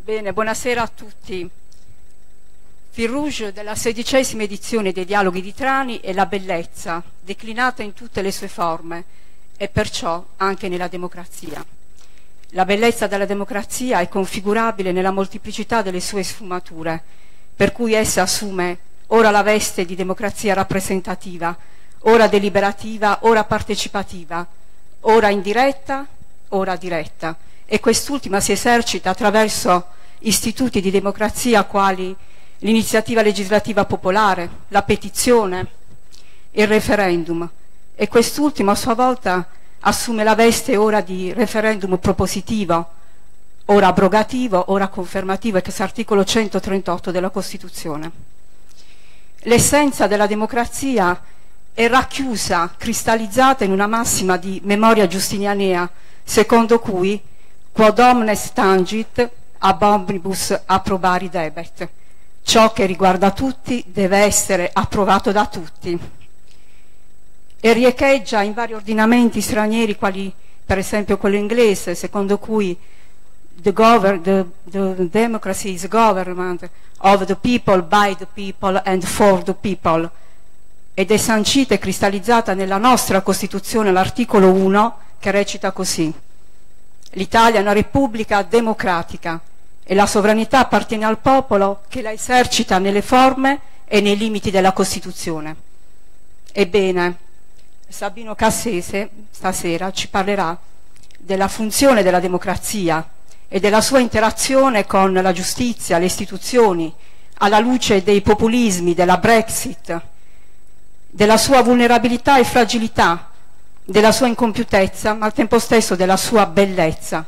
Bene, buonasera a tutti. Fil rouge della 16ª edizione dei Dialoghi di Trani è la bellezza, declinata in tutte le sue forme e perciò anche nella democrazia. La bellezza della democrazia è configurabile nella molteplicità delle sue sfumature, per cui essa assume ora la veste di democrazia rappresentativa, ora deliberativa, ora partecipativa, ora indiretta, ora diretta, e quest'ultima si esercita attraverso istituti di democrazia quali l'iniziativa legislativa popolare, la petizione, il referendum, e quest'ultimo a sua volta assume la veste ora di referendum propositivo, ora abrogativo, ora confermativo, ex articolo 138 della Costituzione. L'essenza della democrazia è racchiusa, cristallizzata in una massima di memoria giustinianea, secondo cui quod omnes tangit ab omnibus approbari debet. Ciò che riguarda tutti deve essere approvato da tutti. E riecheggia in vari ordinamenti stranieri, quali per esempio quello inglese, secondo cui the democracy is government of the people, by the people and for the people. Ed è sancita e cristallizzata nella nostra Costituzione l'articolo 1, che recita così: l'Italia è una repubblica democratica e la sovranità appartiene al popolo che la esercita nelle forme e nei limiti della Costituzione. Ebbene, Sabino Cassese stasera ci parlerà della funzione della democrazia e della sua interazione con la giustizia, le istituzioni, alla luce dei populismi, della Brexit, della sua vulnerabilità e fragilità, della sua incompiutezza, ma al tempo stesso della sua bellezza.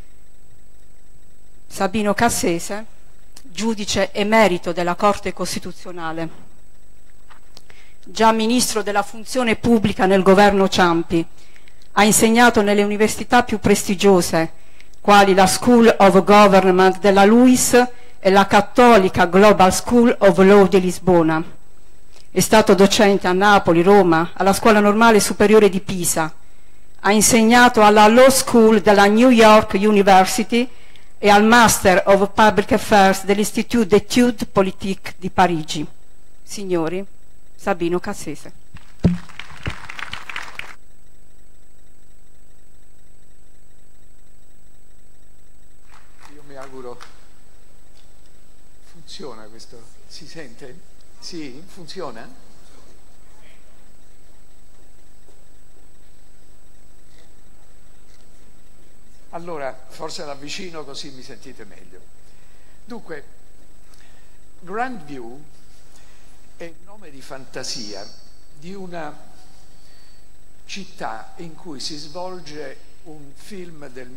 Sabino Cassese, giudice emerito della Corte Costituzionale, già ministro della funzione pubblica nel governo Ciampi, ha insegnato nelle università più prestigiose, quali la School of Government della LUISS e la Cattolica Global School of Law di Lisbona. È stato docente a Napoli, Roma, alla Scuola Normale Superiore di Pisa. Ha insegnato alla Law School della New York University e al Master of Public Affairs dell'Institut d'études politiques di Parigi. Signori, Sabino Cassese. Io mi auguro funziona questo, si sente? Sì, funziona? Allora, forse l'avvicino così mi sentite meglio. Dunque, Grandview è il nome di fantasia di una città in cui si svolge un film del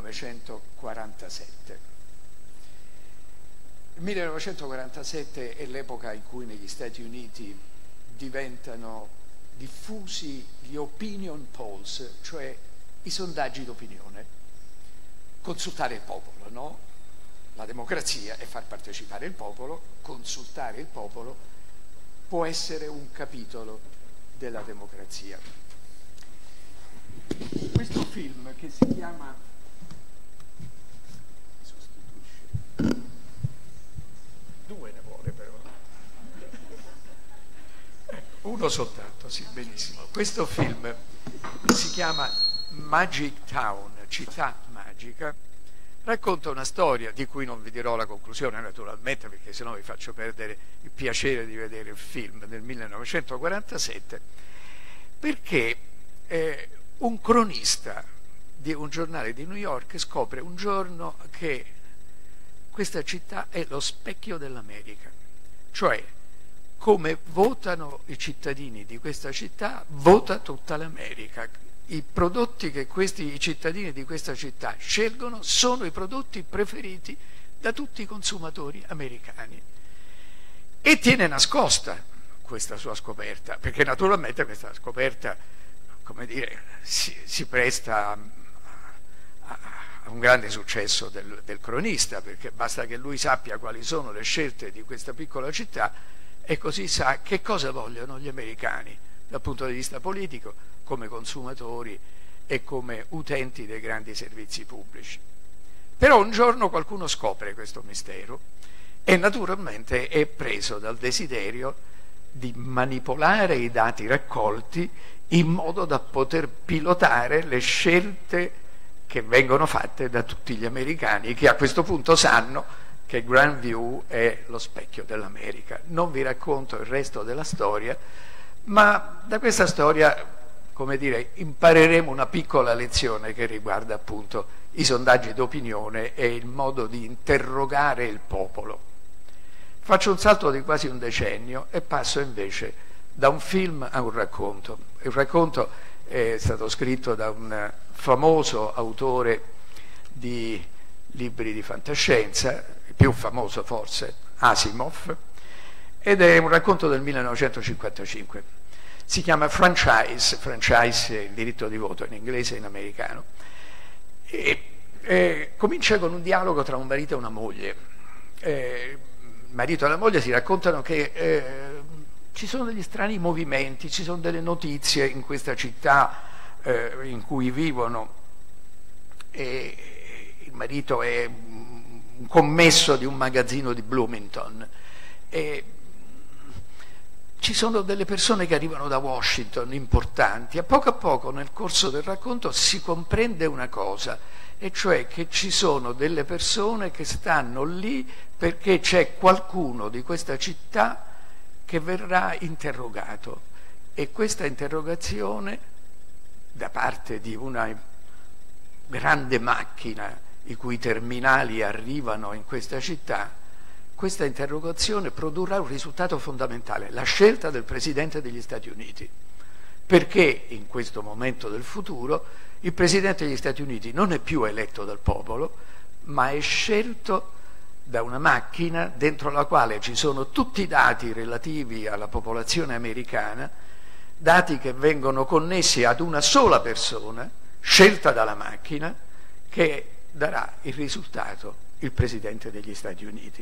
1947. Il 1947 è l'epoca in cui negli Stati Uniti diventano diffusi gli opinion polls, cioè i sondaggi d'opinione. Consultare il popolo, no? La democrazia è far partecipare il popolo, consultare il popolo può essere un capitolo della democrazia. Questo film che si chiama... Due ne vuole però. Uno soltanto, sì, benissimo. Questo film si chiama Magic Town, città magica, racconta una storia di cui non vi dirò la conclusione naturalmente, perché sennò vi faccio perdere il piacere di vedere il film del 1947, perché un cronista di un giornale di New York scopre un giorno che questa città è lo specchio dell'America, cioè come votano i cittadini di questa città, vota tutta l'America. I prodotti che i cittadini di questa città scelgono sono i prodotti preferiti da tutti i consumatori americani. E tiene nascosta questa sua scoperta, perché naturalmente questa scoperta, come dire, si presta a un grande successo del cronista, perché basta che lui sappia quali sono le scelte di questa piccola città e così sa che cosa vogliono gli americani dal punto di vista politico, come consumatori e come utenti dei grandi servizi pubblici. Però un giorno qualcuno scopre questo mistero e naturalmente è preso dal desiderio di manipolare i dati raccolti in modo da poter pilotare le scelte che vengono fatte da tutti gli americani, che a questo punto sanno che Grandview è lo specchio dell'America. Non vi racconto il resto della storia, ma da questa storia, come dire, impareremo una piccola lezione che riguarda appunto i sondaggi d'opinione e il modo di interrogare il popolo. Faccio un salto di quasi un decennio e passo invece da un film a un racconto. Il racconto è stato scritto da un famoso autore di libri di fantascienza, il più famoso forse, Asimov, ed è un racconto del 1955. Si chiama Franchise è il diritto di voto in inglese e in americano, e comincia con un dialogo tra un marito e una moglie. Il marito e la moglie si raccontano che ci sono degli strani movimenti, ci sono delle notizie in questa città in cui vivono, e il marito è un commesso di un magazzino di Bloomington, e ci sono delle persone che arrivano da Washington importanti. A poco nel corso del racconto si comprende una cosa, e cioè che ci sono delle persone che stanno lì perché c'è qualcuno di questa città che verrà interrogato, e questa interrogazione da parte di una grande macchina i cui terminali arrivano in questa città, questa interrogazione produrrà un risultato fondamentale: la scelta del Presidente degli Stati Uniti, perché in questo momento del futuro il Presidente degli Stati Uniti non è più eletto dal popolo, ma è scelto da una macchina dentro la quale ci sono tutti i dati relativi alla popolazione americana, dati che vengono connessi ad una sola persona, scelta dalla macchina, che darà il risultato, il Presidente degli Stati Uniti.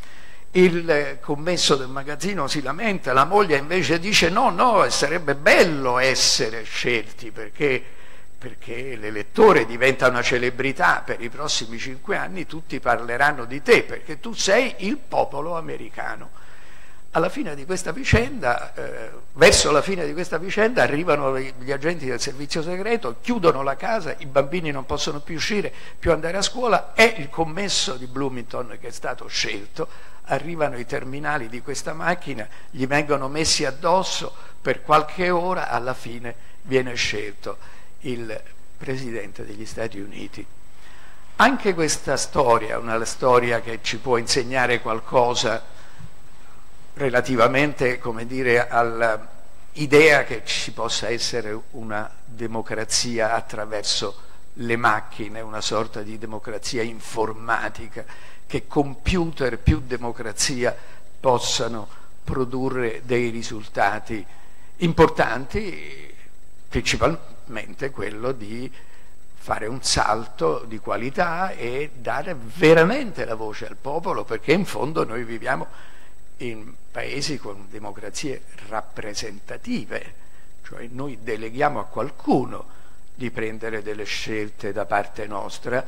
Il commesso del magazzino si lamenta, la moglie invece dice no, sarebbe bello essere scelti perché l'elettore diventa una celebrità, per i prossimi 5 anni tutti parleranno di te perché tu sei il popolo americano. Alla fine di questa vicenda, verso la fine di questa vicenda, arrivano gli agenti del servizio segreto, chiudono la casa, i bambini non possono più uscire, più andare a scuola, è il commesso di Bloomington che è stato scelto, arrivano i terminali di questa macchina, gli vengono messi addosso, per qualche ora alla fine viene scelto il Presidente degli Stati Uniti. Anche questa storia è una storia che ci può insegnare qualcosa relativamente, come dire, all'idea che ci possa essere una democrazia attraverso le macchine, una sorta di democrazia informatica, che computer più democrazia possano produrre dei risultati importanti, principalmente quello di fare un salto di qualità e dare veramente la voce al popolo, perché in fondo noi viviamo in paesi con democrazie rappresentative, cioè noi deleghiamo a qualcuno di prendere delle scelte da parte nostra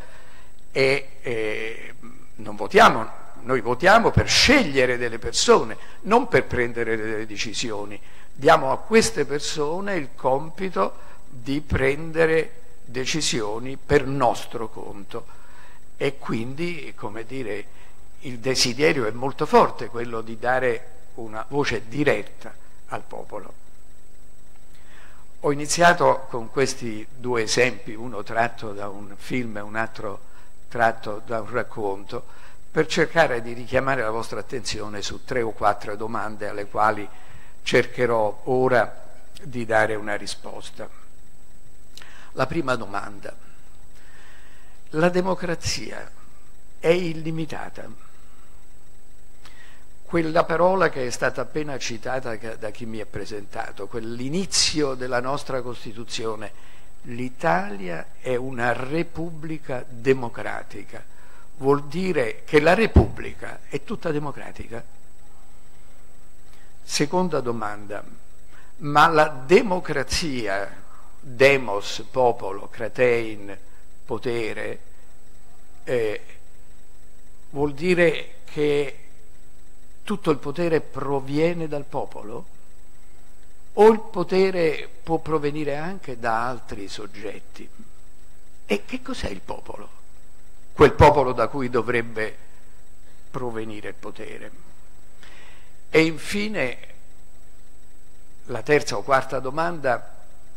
e non votiamo, noi votiamo per scegliere delle persone, non per prendere delle decisioni. Diamo a queste persone il compito di prendere decisioni per nostro conto, e quindi, come dire, il desiderio è molto forte, quello di dare una voce diretta al popolo. Ho iniziato con questi 2 esempi, uno tratto da un film e un altro tratto da un racconto, per cercare di richiamare la vostra attenzione su 3 o 4 domande alle quali cercherò ora di dare una risposta. La prima domanda: la democrazia è illimitata? Quella parola che è stata appena citata da chi mi ha presentato, quell'inizio della nostra Costituzione, l'Italia è una repubblica democratica, vuol dire che la Repubblica è tutta democratica? Seconda domanda: ma la democrazia, demos, popolo, kratein, potere, vuol dire che tutto il potere proviene dal popolo? O il potere può provenire anche da altri soggetti? E che cos'è il popolo? Quel popolo da cui dovrebbe provenire il potere. E infine, la terza o quarta domanda: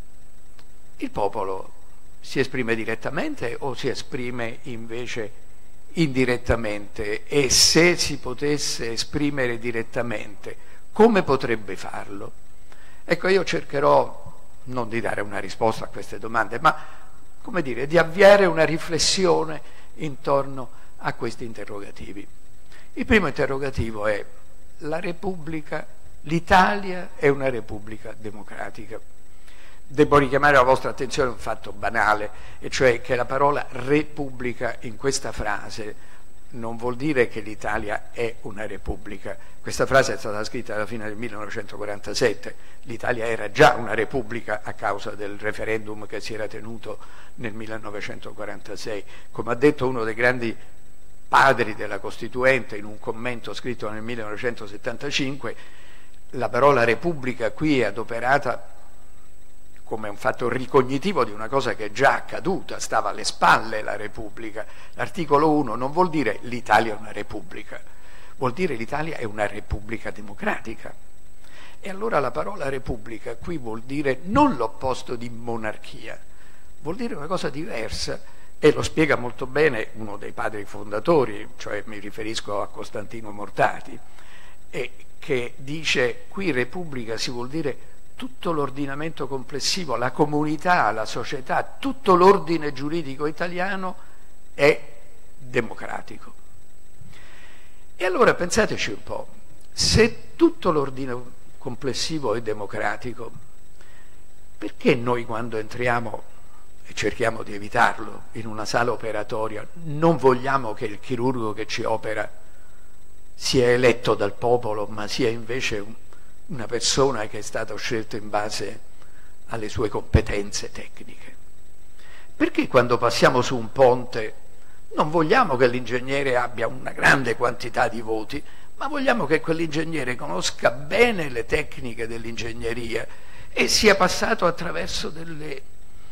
il popolo si esprime direttamente o si esprime invece indirettamente? E se si potesse esprimere direttamente, come potrebbe farlo? Ecco, io cercherò non di dare una risposta a queste domande, ma, come dire, di avviare una riflessione intorno a questi interrogativi. Il primo interrogativo è: la Repubblica, l'Italia è una Repubblica democratica? Devo richiamare la vostra attenzione a un fatto banale, e cioè che la parola Repubblica in questa frase non vuol dire che l'Italia è una Repubblica. Questa frase è stata scritta alla fine del 1947, l'Italia era già una Repubblica a causa del referendum che si era tenuto nel 1946. Come ha detto uno dei grandi padri della Costituente in un commento scritto nel 1975, la parola Repubblica qui è adoperata come un fatto ricognitivo di una cosa che è già accaduta, stava alle spalle la Repubblica. L'articolo 1 non vuol dire l'Italia è una Repubblica, vuol dire l'Italia è una Repubblica democratica. E allora la parola Repubblica qui vuol dire non l'opposto di monarchia, vuol dire una cosa diversa, e lo spiega molto bene uno dei padri fondatori, cioè mi riferisco a Costantino Mortati, e che dice qui Repubblica si vuol dire tutto l'ordinamento complessivo, la comunità, la società, tutto l'ordine giuridico italiano è democratico. E allora pensateci un po', se tutto l'ordine complessivo è democratico, perché noi quando entriamo, e cerchiamo di evitarlo, in una sala operatoria, non vogliamo che il chirurgo che ci opera sia eletto dal popolo, ma sia invece una persona che è stata scelta in base alle sue competenze tecniche? Perché quando passiamo su un ponte non vogliamo che l'ingegnere abbia una grande quantità di voti, ma vogliamo che quell'ingegnere conosca bene le tecniche dell'ingegneria e sia passato attraverso delle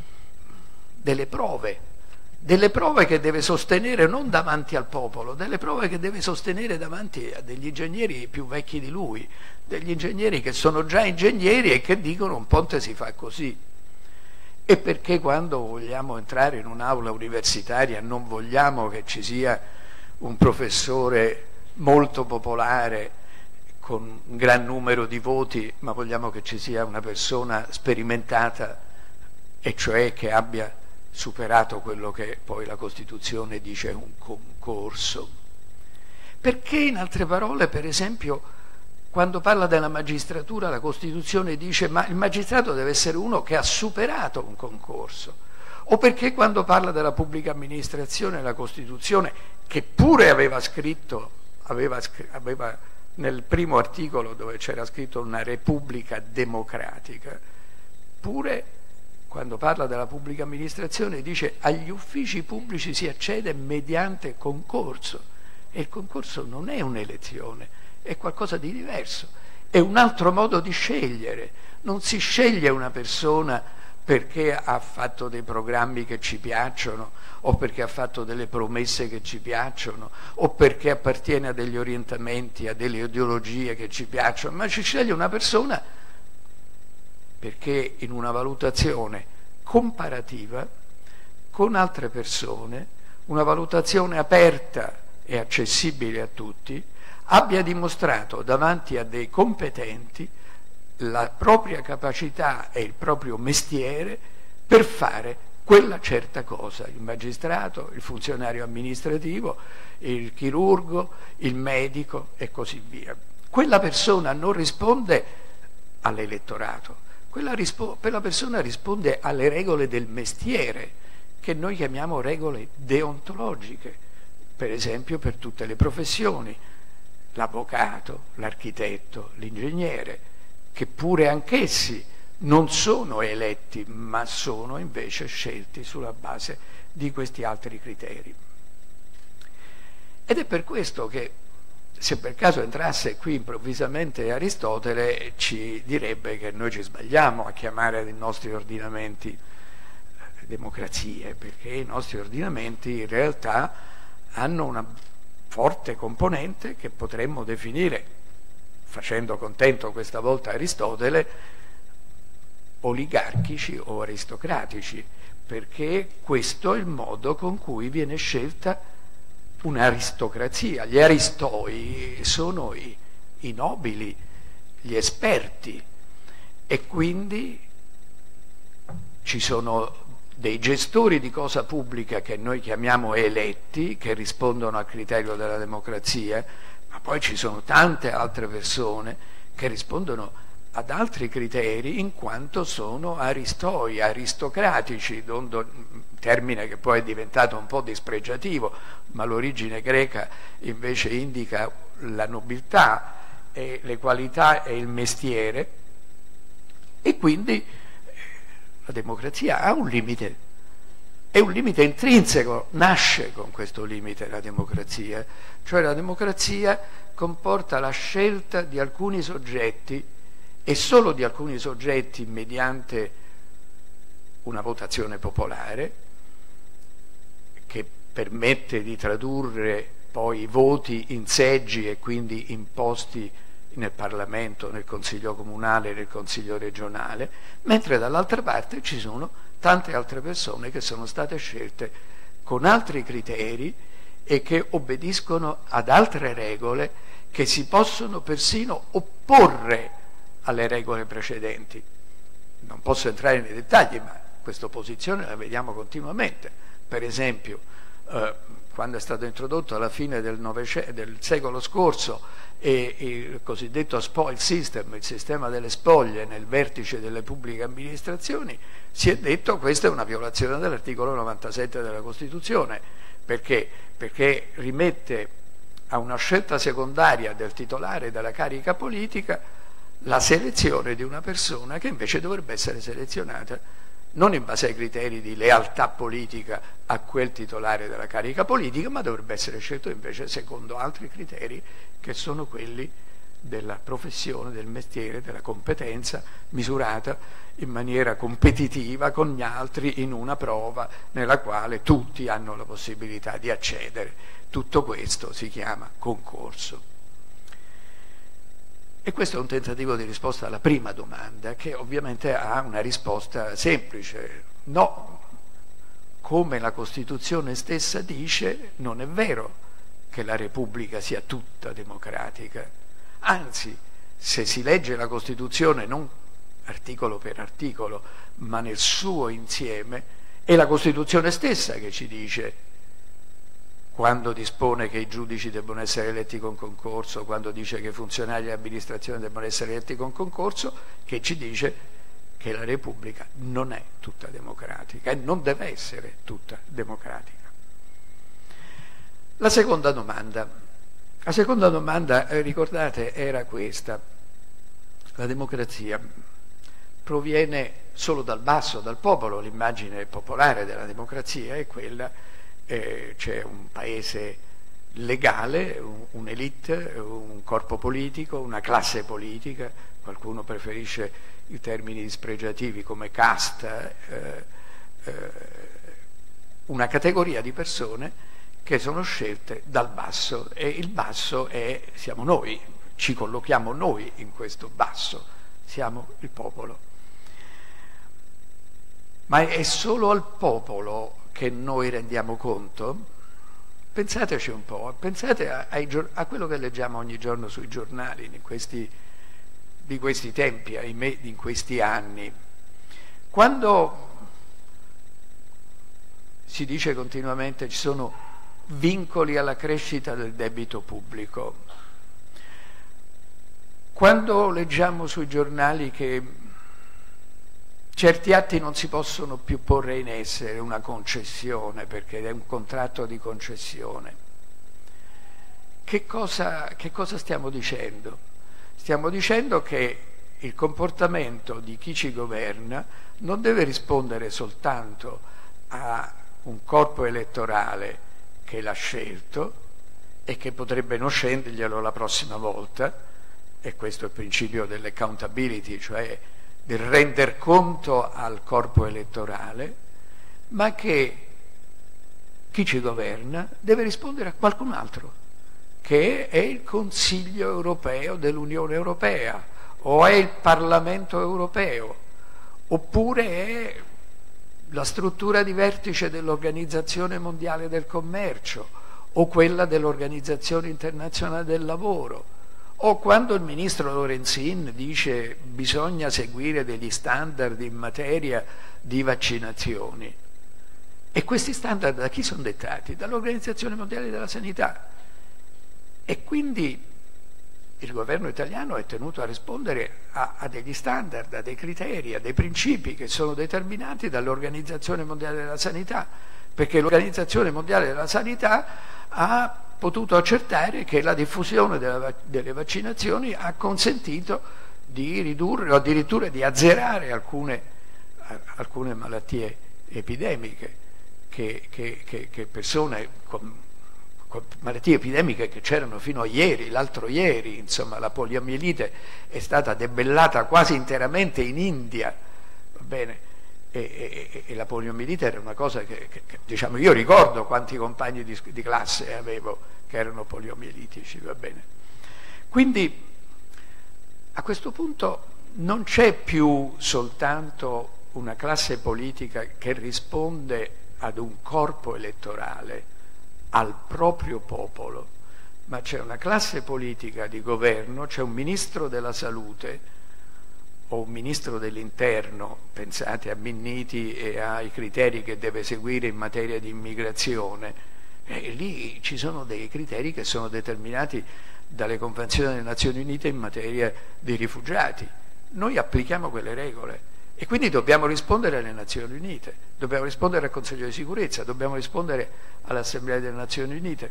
prove che deve sostenere non davanti al popolo, delle prove che deve sostenere davanti a degli ingegneri più vecchi di lui, degli ingegneri che sono già ingegneri e che dicono un ponte si fa così. E perché quando vogliamo entrare in un'aula universitaria non vogliamo che ci sia un professore molto popolare con un gran numero di voti, ma vogliamo che ci sia una persona sperimentata, e cioè che abbia superato quello che poi la Costituzione dice un concorso? Perché, in altre parole, per esempio, quando parla della magistratura la Costituzione dice ma il magistrato deve essere uno che ha superato un concorso? O perché quando parla della pubblica amministrazione la Costituzione, che pure aveva scritto, aveva nel primo articolo dove c'era scritto una Repubblica democratica, pure quando parla della pubblica amministrazione dice agli uffici pubblici si accede mediante concorso, e il concorso non è un'elezione, è qualcosa di diverso, è un altro modo di scegliere. Non si sceglie una persona perché ha fatto dei programmi che ci piacciono, o perché ha fatto delle promesse che ci piacciono, o perché appartiene a degli orientamenti, a delle ideologie che ci piacciono, ma ci sceglie una persona perché in una valutazione comparativa con altre persone, una valutazione aperta e accessibile a tutti, abbia dimostrato davanti a dei competenti la propria capacità e il proprio mestiere per fare quella certa cosa: il magistrato, il funzionario amministrativo, il chirurgo, il medico e così via. Quella persona non risponde all'elettorato, quella persona risponde alle regole del mestiere, che noi chiamiamo regole deontologiche, per esempio per tutte le professioni, l'avvocato, l'architetto, l'ingegnere, che pure anch'essi non sono eletti, ma sono invece scelti sulla base di questi altri criteri. Ed è per questo che, se per caso entrasse qui improvvisamente Aristotele, ci direbbe che noi ci sbagliamo a chiamare i nostri ordinamenti democrazie, perché i nostri ordinamenti in realtà hanno una forte componente che potremmo definire, facendo contento questa volta Aristotele, oligarchici o aristocratici, perché questo è il modo con cui viene scelta un'aristocrazia. Gli aristoi sono i nobili, gli esperti, e quindi ci sono dei gestori di cosa pubblica che noi chiamiamo eletti, che rispondono al criterio della democrazia, ma poi ci sono tante altre persone che rispondono ad altri criteri in quanto sono aristoi, aristocratici, termine che poi è diventato un po' dispregiativo, ma l'origine greca invece indica la nobiltà, e le qualità e il mestiere, e quindi la democrazia ha un limite, è un limite intrinseco, nasce con questo limite la democrazia, cioè la democrazia comporta la scelta di alcuni soggetti, e solo di alcuni soggetti, mediante una votazione popolare che permette di tradurre poi i voti in seggi e quindi in posti nel Parlamento, nel Consiglio comunale, nel Consiglio regionale, mentre dall'altra parte ci sono tante altre persone che sono state scelte con altri criteri e che obbediscono ad altre regole che si possono persino opporre alle regole precedenti. Non posso entrare nei dettagli, ma questa opposizione la vediamo continuamente. Per esempio, quando è stato introdotto alla fine del secolo scorso il cosiddetto spoil system, il sistema delle spoglie nel vertice delle pubbliche amministrazioni, si è detto che questa è una violazione dell'articolo 97 della Costituzione. Perché? Perché rimette a una scelta secondaria del titolare della carica politica la selezione di una persona che invece dovrebbe essere selezionata non in base ai criteri di lealtà politica a quel titolare della carica politica, ma dovrebbe essere scelto invece secondo altri criteri che sono quelli della professione, del mestiere, della competenza, misurata in maniera competitiva con gli altri in una prova nella quale tutti hanno la possibilità di accedere. Tutto questo si chiama concorso. E questo è un tentativo di risposta alla prima domanda, che ovviamente ha una risposta semplice. No, come la Costituzione stessa dice, non è vero che la Repubblica sia tutta democratica. Anzi, se si legge la Costituzione non articolo per articolo, ma nel suo insieme, è la Costituzione stessa che ci dice, quando dispone che i giudici debbano essere eletti con concorso, quando dice che i funzionari dell'amministrazione debbano essere eletti con concorso, che ci dice che la Repubblica non è tutta democratica e non deve essere tutta democratica. La seconda domanda, ricordate, era questa: la democrazia proviene solo dal basso, dal popolo. L'immagine popolare della democrazia è quella. C'è un paese legale, un'elite, un corpo politico, una classe politica, qualcuno preferisce i termini dispregiativi come casta, una categoria di persone che sono scelte dal basso, e il basso siamo noi, ci collochiamo noi in questo basso, siamo il popolo. Ma è solo al popolo che noi rendiamo conto? Pensateci un po', pensate a quello che leggiamo ogni giorno sui giornali di questi tempi, ahimè, in questi anni. Quando si dice continuamente ci sono vincoli alla crescita del debito pubblico, quando leggiamo sui giornali che certi atti non si possono più porre in essere, una concessione, perché è un contratto di concessione. Che cosa stiamo dicendo? Stiamo dicendo che il comportamento di chi ci governa non deve rispondere soltanto a un corpo elettorale che l'ha scelto e che potrebbe non scenderglielo la prossima volta, e questo è il principio dell'accountability, cioè del render conto al corpo elettorale, ma che chi ci governa deve rispondere a qualcun altro, che è il Consiglio europeo dell'Unione Europea, o è il Parlamento europeo, oppure è la struttura di vertice dell'Organizzazione Mondiale del Commercio, o quella dell'Organizzazione Internazionale del Lavoro, o quando il ministro Lorenzin dice bisogna seguire degli standard in materia di vaccinazioni. E questi standard da chi sono dettati? Dall'Organizzazione Mondiale della Sanità. E quindi il governo italiano è tenuto a rispondere a degli standard, a dei criteri, a dei principi che sono determinati dall'Organizzazione Mondiale della Sanità, perché l'Organizzazione Mondiale della Sanità ha potuto accertare che la diffusione delle vaccinazioni ha consentito di ridurre o addirittura di azzerare alcune malattie epidemiche che persone con malattie epidemiche che c'erano fino a ieri, l'altro ieri, insomma la poliomielite è stata debellata quasi interamente in India, va bene? E la poliomielite era una cosa che diciamo, io ricordo quanti compagni di classe avevo che erano poliomielitici, va bene? Quindi a questo punto non c'è più soltanto una classe politica che risponde ad un corpo elettorale, al proprio popolo, ma c'è una classe politica di governo, c'è un ministro della salute o un ministro dell'interno, pensate a Minniti e ai criteri che deve seguire in materia di immigrazione, e lì ci sono dei criteri che sono determinati dalle convenzioni delle Nazioni Unite in materia di rifugiati. Noi applichiamo quelle regole e quindi dobbiamo rispondere alle Nazioni Unite, dobbiamo rispondere al Consiglio di Sicurezza, dobbiamo rispondere all'Assemblea delle Nazioni Unite.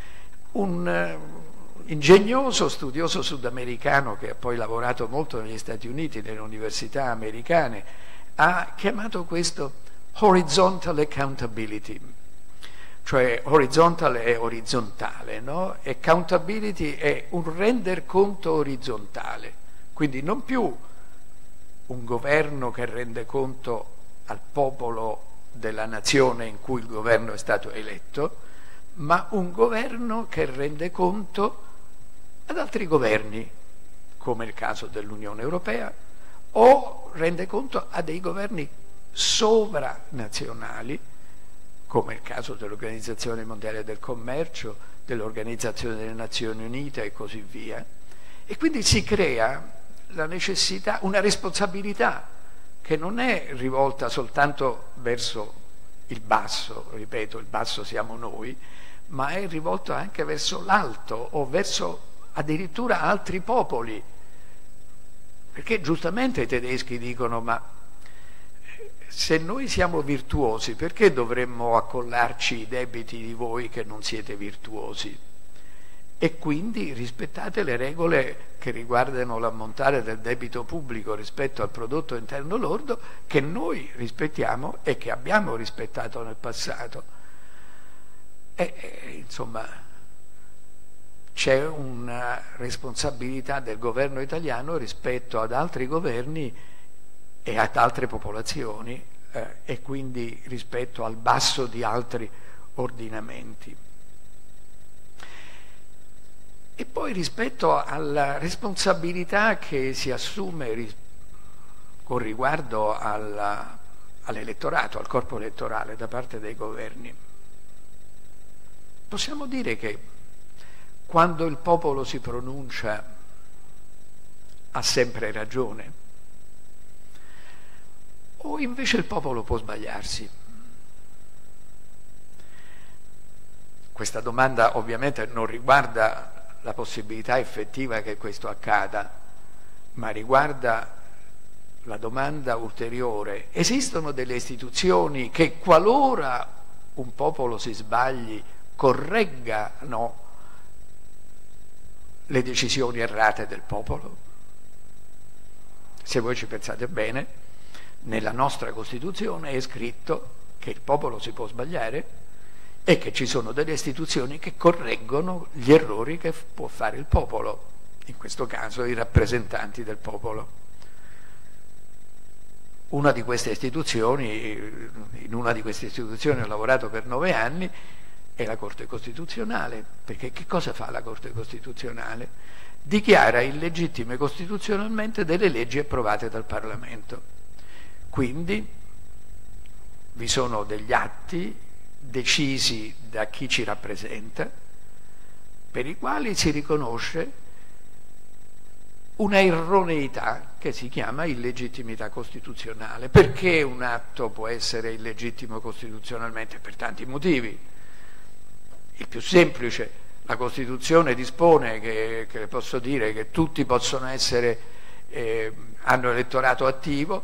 Un ingegnoso studioso sudamericano che ha poi lavorato molto negli Stati Uniti, nelle università americane, ha chiamato questo horizontal accountability, cioè horizontal è orizzontale, no? E accountability è un render conto orizzontale, quindi non più un governo che rende conto al popolo della nazione in cui il governo è stato eletto, ma un governo che rende conto ad altri governi, come il caso dell'Unione Europea, o rende conto a dei governi sovranazionali, come il caso dell'Organizzazione Mondiale del Commercio, dell'Organizzazione delle Nazioni Unite e così via. E quindi si crea la necessità, una responsabilità che non è rivolta soltanto verso il basso, ripeto, il basso siamo noi, ma è rivolto anche verso l'alto o verso addirittura altri popoli, perché giustamente i tedeschi dicono: ma se noi siamo virtuosi, perché dovremmo accollarci i debiti di voi che non siete virtuosi? E quindi rispettate le regole che riguardano l'ammontare del debito pubblico rispetto al prodotto interno lordo, che noi rispettiamo e che abbiamo rispettato nel passato. Insomma, c'è una responsabilità del governo italiano rispetto ad altri governi e ad altre popolazioni, e quindi rispetto al basso di altri ordinamenti. E poi rispetto alla responsabilità che si assume con riguardo all'elettorato, al corpo elettorale da parte dei governi. Possiamo dire che quando il popolo si pronuncia ha sempre ragione, o invece il popolo può sbagliarsi? Questa domanda ovviamente non riguarda la possibilità effettiva che questo accada, ma riguarda la domanda ulteriore: esistono delle istituzioni che, qualora un popolo si sbagli, correggano le decisioni errate del popolo? Se voi ci pensate bene, nella nostra Costituzione è scritto che il popolo si può sbagliare, e che ci sono delle istituzioni che correggono gli errori che può fare il popolo, in questo caso i rappresentanti del popolo. In una di queste istituzioni ho lavorato per 9 anni, è la Corte Costituzionale, perché che cosa fa la Corte Costituzionale? Dichiara illegittime costituzionalmente delle leggi approvate dal Parlamento. Quindi vi sono degli atti decisi da chi ci rappresenta, per i quali si riconosce una erroneità che si chiama illegittimità costituzionale. Perché un atto può essere illegittimo costituzionalmente? Per tanti motivi. Il più semplice: la Costituzione dispone che posso dire che tutti possono essere, hanno elettorato attivo,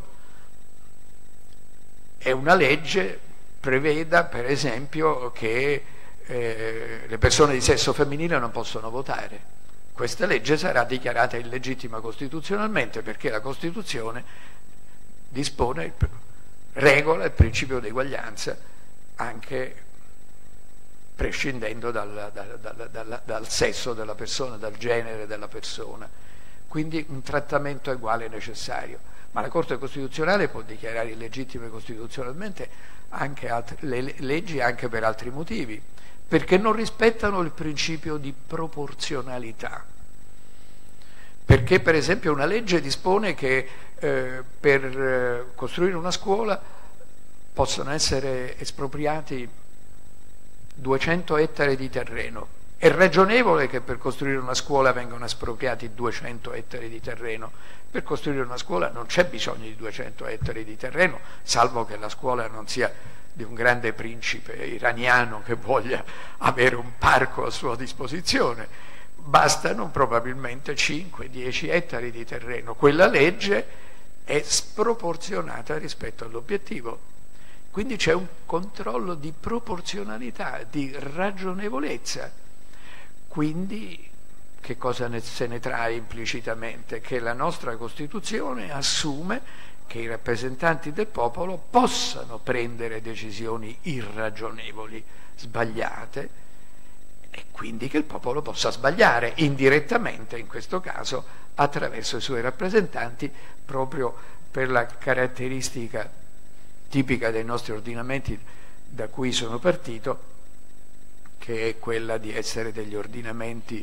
e una legge preveda per esempio che le persone di sesso femminile non possono votare. Questa legge sarà dichiarata illegittima costituzionalmente, perché la Costituzione dispone, regola il principio di eguaglianza anche prescindendo dal sesso della persona, dal genere della persona. Quindi un trattamento uguale è necessario. Ma la Corte Costituzionale può dichiarare illegittime costituzionalmente anche le leggi anche per altri motivi, perché non rispettano il principio di proporzionalità. Perché per esempio una legge dispone che per costruire una scuola possono essere espropriati 200 ettari di terreno. È ragionevole che per costruire una scuola vengano espropriati 200 ettari di terreno. Per costruire una scuola non c'è bisogno di 200 ettari di terreno, salvo che la scuola non sia di un grande principe iraniano che voglia avere un parco a sua disposizione. Bastano probabilmente 5-10 ettari di terreno. Quella legge è sproporzionata rispetto all'obiettivo. Quindi c'è un controllo di proporzionalità, di ragionevolezza. Quindi che cosa se ne trae implicitamente? Che la nostra Costituzione assume che i rappresentanti del popolo possano prendere decisioni irragionevoli, sbagliate, e quindi che il popolo possa sbagliare indirettamente, in questo caso attraverso i suoi rappresentanti, proprio per la caratteristica tipica dei nostri ordinamenti da cui sono partito, che è quella di essere degli ordinamenti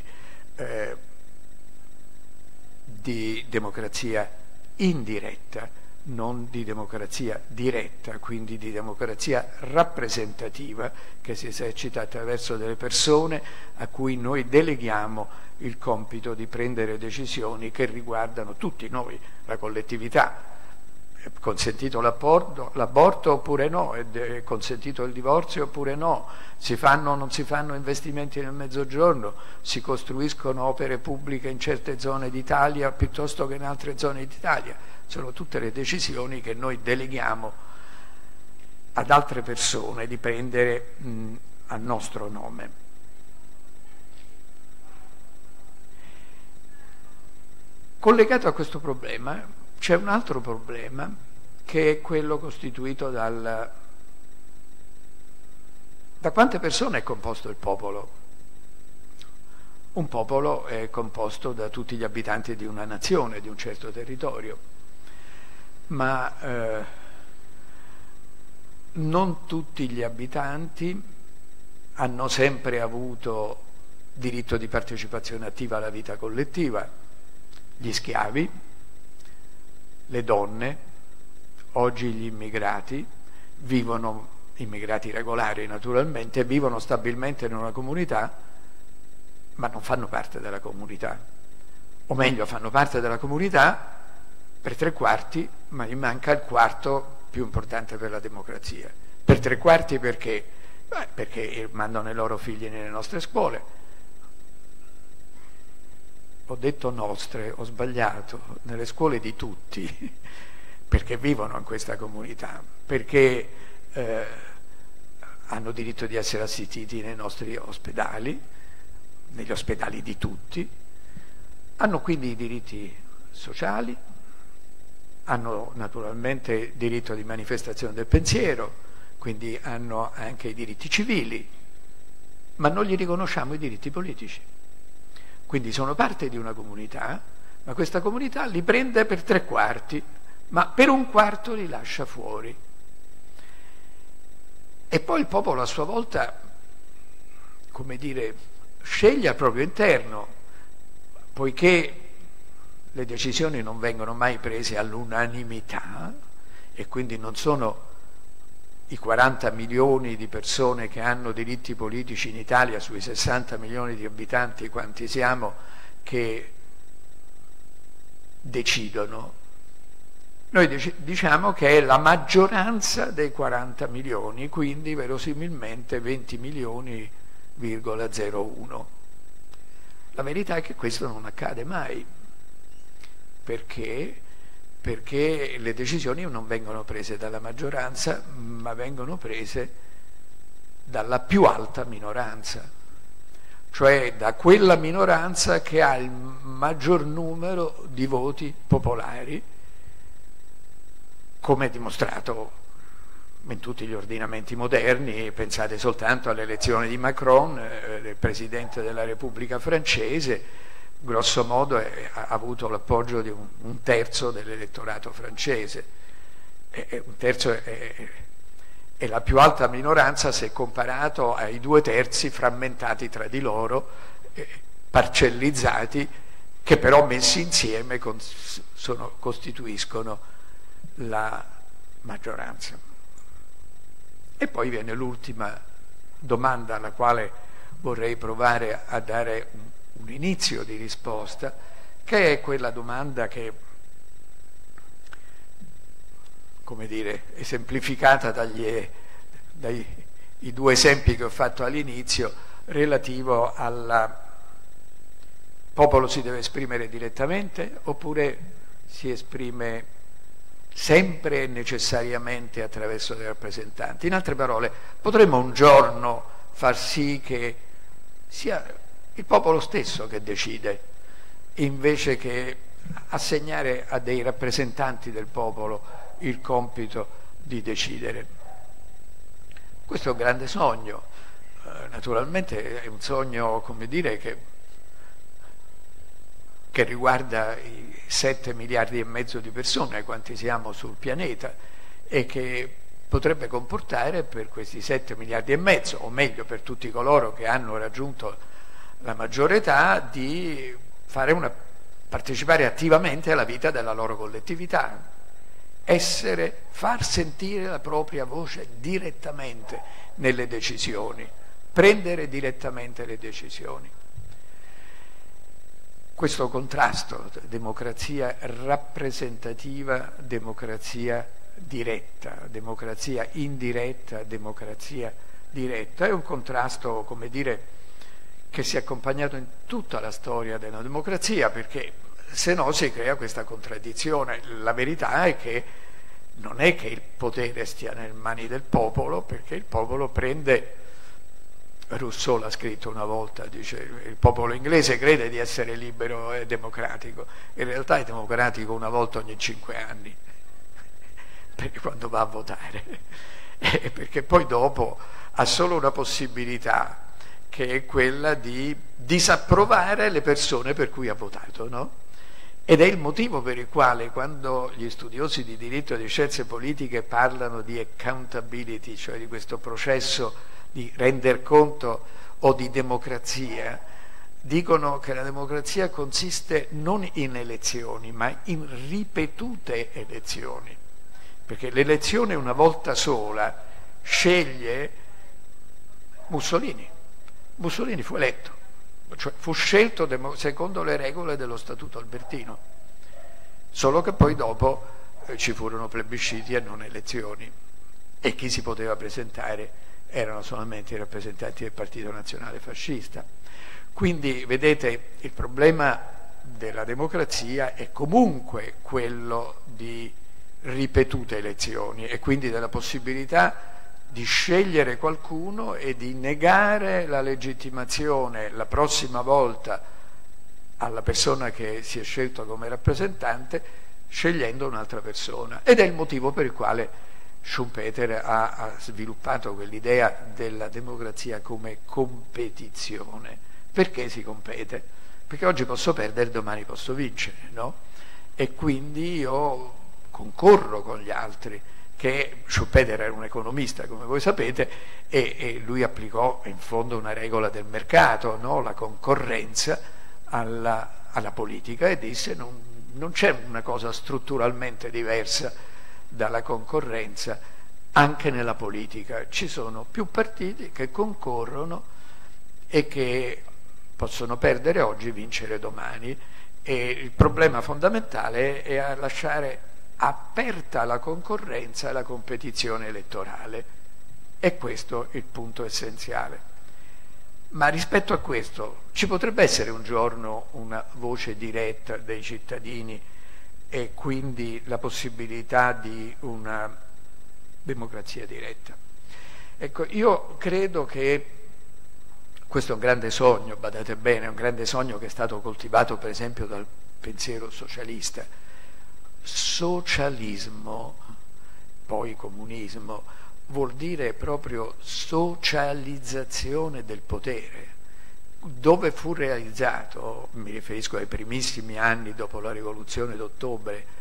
di democrazia indiretta, non di democrazia diretta, quindi di democrazia rappresentativa che si esercita attraverso delle persone a cui noi deleghiamo il compito di prendere decisioni che riguardano tutti noi, la collettività. È consentito l'aborto oppure no? È consentito il divorzio oppure no? Si fanno o non si fanno investimenti nel Mezzogiorno? Si costruiscono opere pubbliche in certe zone d'Italia piuttosto che in altre zone d'Italia? Sono tutte le decisioni che noi deleghiamo ad altre persone di prendere a nostro nome. Collegato a questo problema c'è un altro problema, che è quello costituito da quante persone è composto il popolo. Un popolo è composto da tutti gli abitanti di una nazione, di un certo territorio, ma non tutti gli abitanti hanno sempre avuto diritto di partecipazione attiva alla vita collettiva. Gli schiavi, le donne, oggi gli immigrati, vivono, immigrati regolari naturalmente, vivono stabilmente in una comunità, ma non fanno parte della comunità. O meglio, fanno parte della comunità per 3/4, ma gli manca il quarto più importante per la democrazia. Per 3/4 perché? Perché mandano i loro figli nelle nostre scuole. Ho detto nostre, ho sbagliato, nelle scuole di tutti, perché vivono in questa comunità, perché hanno diritto di essere assistiti nei nostri ospedali, negli ospedali di tutti, hanno quindi i diritti sociali, hanno naturalmente diritto di manifestazione del pensiero, quindi hanno anche i diritti civili, ma non gli riconosciamo i diritti politici. Quindi sono parte di una comunità, ma questa comunità li prende per 3/4, ma per 1/4 li lascia fuori. E poi il popolo a sua volta, come dire, sceglie al proprio interno, poiché le decisioni non vengono mai prese all'unanimità e quindi non sono i 40 milioni di persone che hanno diritti politici in Italia sui 60 milioni di abitanti quanti siamo che decidono. Noi diciamo che è la maggioranza dei 40 milioni, quindi verosimilmente 20 milioni,01. La verità è che questo non accade mai. Perché? Perché le decisioni non vengono prese dalla maggioranza, ma vengono prese dalla più alta minoranza, cioè da quella minoranza che ha il maggior numero di voti popolari, come è dimostrato in tutti gli ordinamenti moderni. Pensate soltanto all'elezione di Macron, del Presidente della Repubblica francese. Grosso modo ha avuto l'appoggio di un terzo dell'elettorato francese, un terzo è la più alta minoranza se comparato ai 2/3 frammentati tra di loro, parcellizzati, che però messi insieme costituiscono la maggioranza. E poi viene l'ultima domanda alla quale vorrei provare a dare un inizio di risposta, che è quella domanda che, come dire, esemplificata dai 2 esempi che ho fatto all'inizio, relativo al popolo si deve esprimere direttamente oppure si esprime sempre e necessariamente attraverso dei rappresentanti. In altre parole, potremmo un giorno far sì che sia il popolo stesso che decide, invece che assegnare a dei rappresentanti del popolo il compito di decidere. Questo è un grande sogno, naturalmente è un sogno, come dire, che riguarda i 7 miliardi e mezzo di persone, quanti siamo sul pianeta, e che potrebbe comportare per questi 7 miliardi e mezzo, o meglio per tutti coloro che hanno raggiunto la maggiore età, di partecipare attivamente alla vita della loro collettività, far sentire la propria voce direttamente nelle decisioni, prendere direttamente le decisioni. Questo contrasto, democrazia rappresentativa, democrazia diretta, democrazia indiretta, democrazia diretta, è un contrasto, come dire, che si è accompagnato in tutta la storia della democrazia, perché se no si crea questa contraddizione. La verità è che non è che il potere stia nelle mani del popolo, perché il popolo prende, Rousseau l'ha scritto una volta, dice il popolo inglese crede di essere libero e democratico, in realtà è democratico una volta ogni 5 anni, perché quando va a votare, perché poi dopo ha solo una possibilità, che è quella di disapprovare le persone per cui ha votato, no? Ed è il motivo per il quale quando gli studiosi di diritto e di scienze politiche parlano di accountability, cioè di questo processo di render conto o di democrazia, dicono che la democrazia consiste non in elezioni, ma in ripetute elezioni, perché l'elezione una volta sola sceglie Mussolini. Mussolini fu eletto, cioè fu scelto secondo le regole dello Statuto Albertino, solo che poi dopo ci furono plebisciti e non elezioni, e chi si poteva presentare erano solamente i rappresentanti del Partito Nazionale Fascista. Quindi, vedete, il problema della democrazia è comunque quello di ripetute elezioni e quindi della possibilità di scegliere qualcuno e di negare la legittimazione la prossima volta alla persona che si è scelto come rappresentante, scegliendo un'altra persona. Ed è il motivo per il quale Schumpeter ha sviluppato quell'idea della democrazia come competizione. Perché si compete? Perché oggi posso perdere, domani posso vincere, no? E quindi io concorro con gli altri, che Schumpeter era un economista, come voi sapete, e lui applicò in fondo una regola del mercato, no? La concorrenza alla politica, e disse non c'è una cosa strutturalmente diversa dalla concorrenza anche nella politica. Ci sono più partiti che concorrono e che possono perdere oggi e vincere domani, e il problema fondamentale è a lasciare aperta la concorrenza e la competizione elettorale. E questo è il punto essenziale. Ma rispetto a questo ci potrebbe essere un giorno una voce diretta dei cittadini e quindi la possibilità di una democrazia diretta. Ecco, io credo che questo è un grande sogno, badate bene, è un grande sogno che è stato coltivato per esempio dal pensiero socialista. Socialismo, poi comunismo, vuol dire proprio socializzazione del potere. Dove fu realizzato, mi riferisco ai primissimi anni dopo la rivoluzione d'ottobre,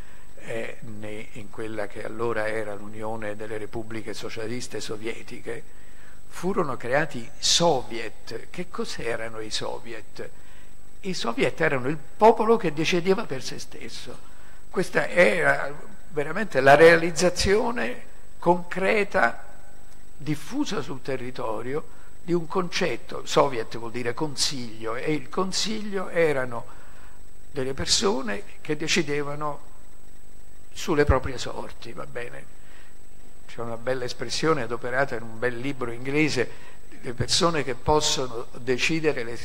in quella che allora era l'Unione delle Repubbliche Socialiste Sovietiche, furono creati soviet. Che cos'erano i soviet? I soviet erano il popolo che decideva per se stesso. Questa era veramente la realizzazione concreta, diffusa sul territorio, di un concetto. Soviet vuol dire consiglio, e il consiglio erano delle persone che decidevano sulle proprie sorti, va bene? C'è una bella espressione adoperata in un bel libro inglese: le persone che possono decidere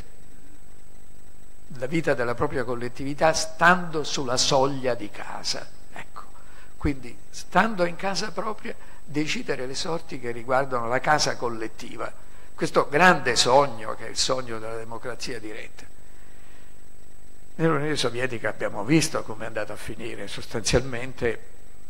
la vita della propria collettività stando sulla soglia di casa. Ecco, quindi stando in casa propria decidere le sorti che riguardano la casa collettiva. Questo grande sogno, che è il sogno della democrazia diretta. Nell'Unione Sovietica abbiamo visto come è andato a finire. Sostanzialmente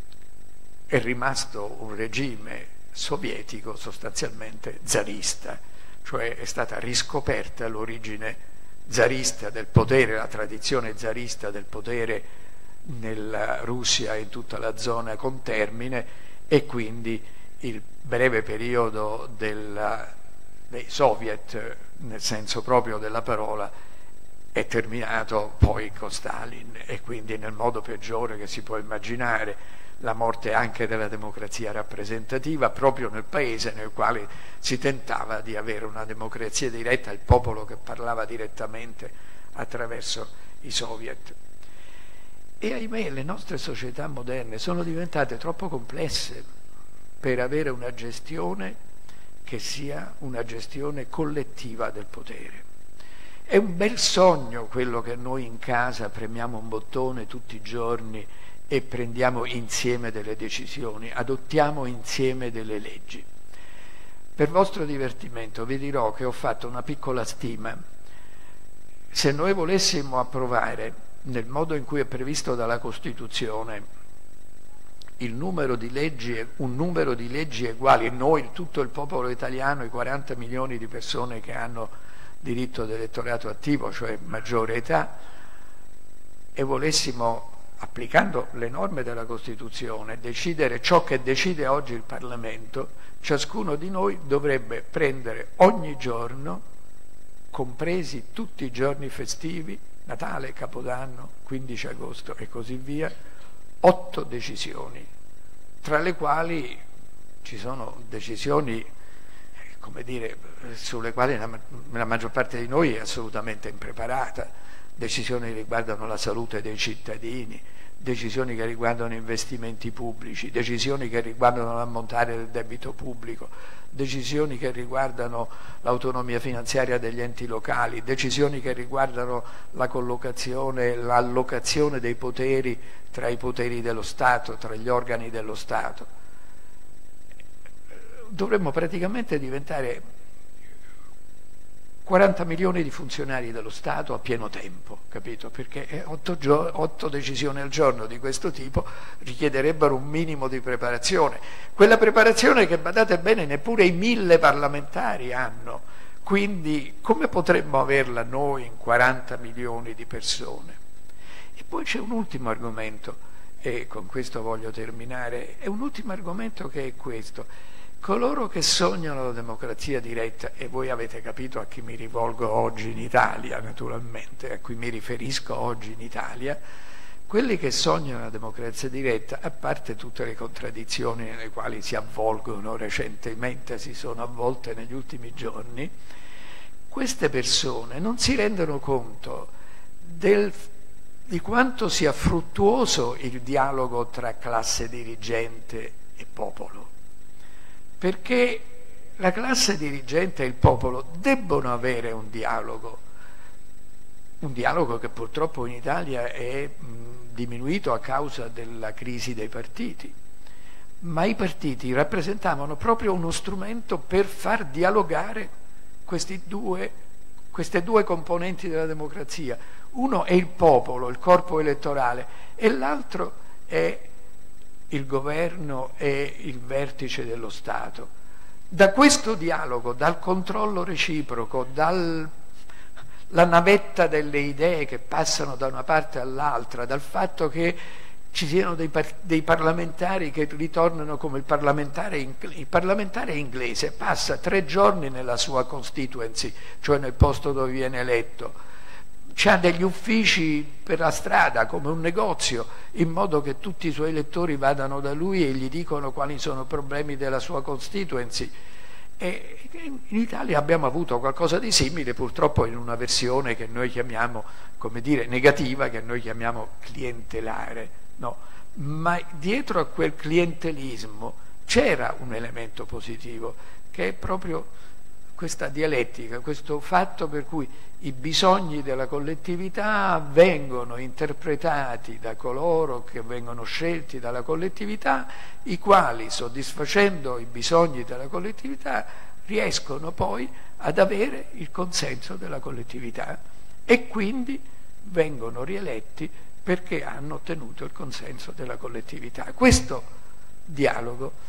è rimasto un regime sovietico sostanzialmente zarista, cioè è stata riscoperta l'origine zarista del potere, la tradizione zarista del potere nella Russia e in tutta la zona contermine, e quindi il breve periodo dei soviet, nel senso proprio della parola, è terminato poi con Stalin, e quindi nel modo peggiore che si può immaginare, la morte anche della democrazia rappresentativa proprio nel paese nel quale si tentava di avere una democrazia diretta, il popolo che parlava direttamente attraverso i soviet. E ahimè le nostre società moderne sono diventate troppo complesse per avere una gestione che sia una gestione collettiva del potere. È un bel sogno quello che noi in casa premiamo un bottone tutti i giorni e prendiamo insieme delle decisioni, adottiamo insieme delle leggi. Per vostro divertimento vi dirò che ho fatto una piccola stima. Se noi volessimo approvare, nel modo in cui è previsto dalla Costituzione, un numero di leggi uguali, noi, tutto il popolo italiano, i 40 milioni di persone che hanno diritto d'elettorato attivo, cioè maggiore età, e volessimo, applicando le norme della Costituzione, decidere ciò che decide oggi il Parlamento, ciascuno di noi dovrebbe prendere ogni giorno, compresi tutti i giorni festivi, Natale, Capodanno, 15 agosto e così via, 8 decisioni, tra le quali ci sono decisioni, come dire, sulle quali la maggior parte di noi è assolutamente impreparata. Decisioni che riguardano la salute dei cittadini, decisioni che riguardano investimenti pubblici, decisioni che riguardano l'ammontare del debito pubblico, decisioni che riguardano l'autonomia finanziaria degli enti locali, decisioni che riguardano la collocazione, l'allocazione dei poteri tra i poteri dello Stato, tra gli organi dello Stato. Dovremmo praticamente diventare 40 milioni di funzionari dello Stato a pieno tempo, capito? Perché 8 decisioni al giorno di questo tipo richiederebbero un minimo di preparazione. Quella preparazione che, badate bene, neppure i 1000 parlamentari hanno. Quindi come potremmo averla noi in 40 milioni di persone? E poi c'è un ultimo argomento, e con questo voglio terminare, è un ultimo argomento che è questo. Coloro che sognano la democrazia diretta, e voi avete capito a chi mi rivolgo oggi in Italia, naturalmente, a cui mi riferisco oggi in Italia, quelli che sognano la democrazia diretta, a parte tutte le contraddizioni nelle quali si avvolgono recentemente, si sono avvolte negli ultimi giorni, queste persone non si rendono conto di quanto sia fruttuoso il dialogo tra classe dirigente e popolo. Perché la classe dirigente e il popolo debbono avere un dialogo che purtroppo in Italia è diminuito a causa della crisi dei partiti, ma i partiti rappresentavano proprio uno strumento per far dialogare queste due componenti della democrazia. Uno è il popolo, il corpo elettorale, e l'altro è il governo e il vertice dello Stato. Da questo dialogo, dal controllo reciproco, dalla navetta delle idee che passano da una parte all'altra, dal fatto che ci siano dei parlamentari che ritornano come il parlamentare inglese, passa 3 giorni nella sua constituency, cioè nel posto dove viene eletto, c'ha degli uffici per la strada come un negozio, in modo che tutti i suoi elettori vadano da lui e gli dicono quali sono i problemi della sua constituency. E in Italia abbiamo avuto qualcosa di simile, purtroppo in una versione che noi chiamiamo, come dire, negativa, che noi chiamiamo clientelare, no? Ma dietro a quel clientelismo c'era un elemento positivo, che è proprio questa dialettica, questo fatto per cui i bisogni della collettività vengono interpretati da coloro che vengono scelti dalla collettività, i quali, soddisfacendo i bisogni della collettività, riescono poi ad avere il consenso della collettività e quindi vengono rieletti perché hanno ottenuto il consenso della collettività. Questo dialogo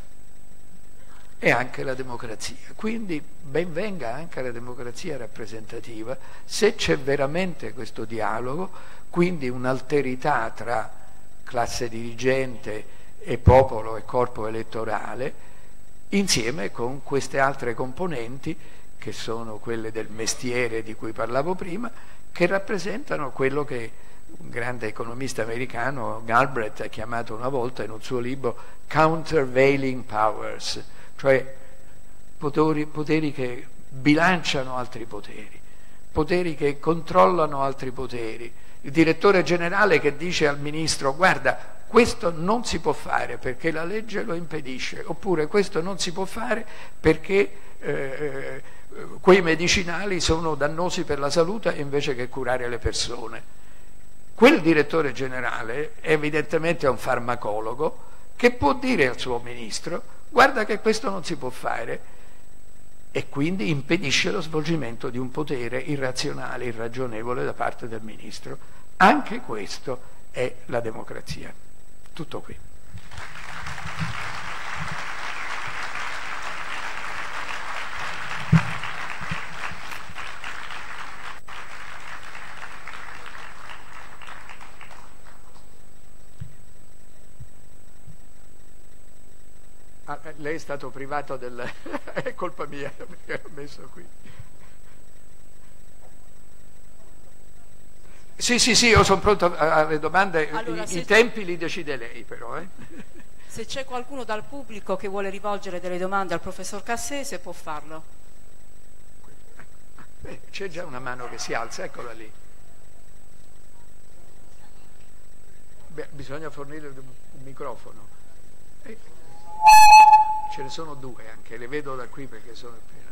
è anche la democrazia, quindi ben venga anche la democrazia rappresentativa se c'è veramente questo dialogo, quindi un'alterità tra classe dirigente e popolo e corpo elettorale, insieme con queste altre componenti che sono quelle del mestiere di cui parlavo prima, che rappresentano quello che un grande economista americano, Galbraith, ha chiamato una volta in un suo libro countervailing powers, cioè poteri che bilanciano altri poteri che controllano altri poteri. Il direttore generale che dice al ministro: guarda, questo non si può fare perché la legge lo impedisce, oppure questo non si può fare perché quei medicinali sono dannosi per la salute invece che curare le persone. Quel direttore generale evidentemente è un farmacologo che può dire al suo ministro: guarda che questo non si può fare, e quindi impedisce lo svolgimento di un potere irrazionale, irragionevole da parte del ministro. Anche questo è la democrazia. Tutto qui. Lei è stato privato del... è colpa mia perché l'ho messo qui. Sì, io sono pronto alle domande. Allora, i tempi li decide lei però. Se c'è qualcuno dal pubblico che vuole rivolgere delle domande al professor Cassese può farlo. C'è già una mano che si alza, eccola lì. Bisogna fornire un microfono. Ce ne sono 2 anche, le vedo da qui perché sono appena.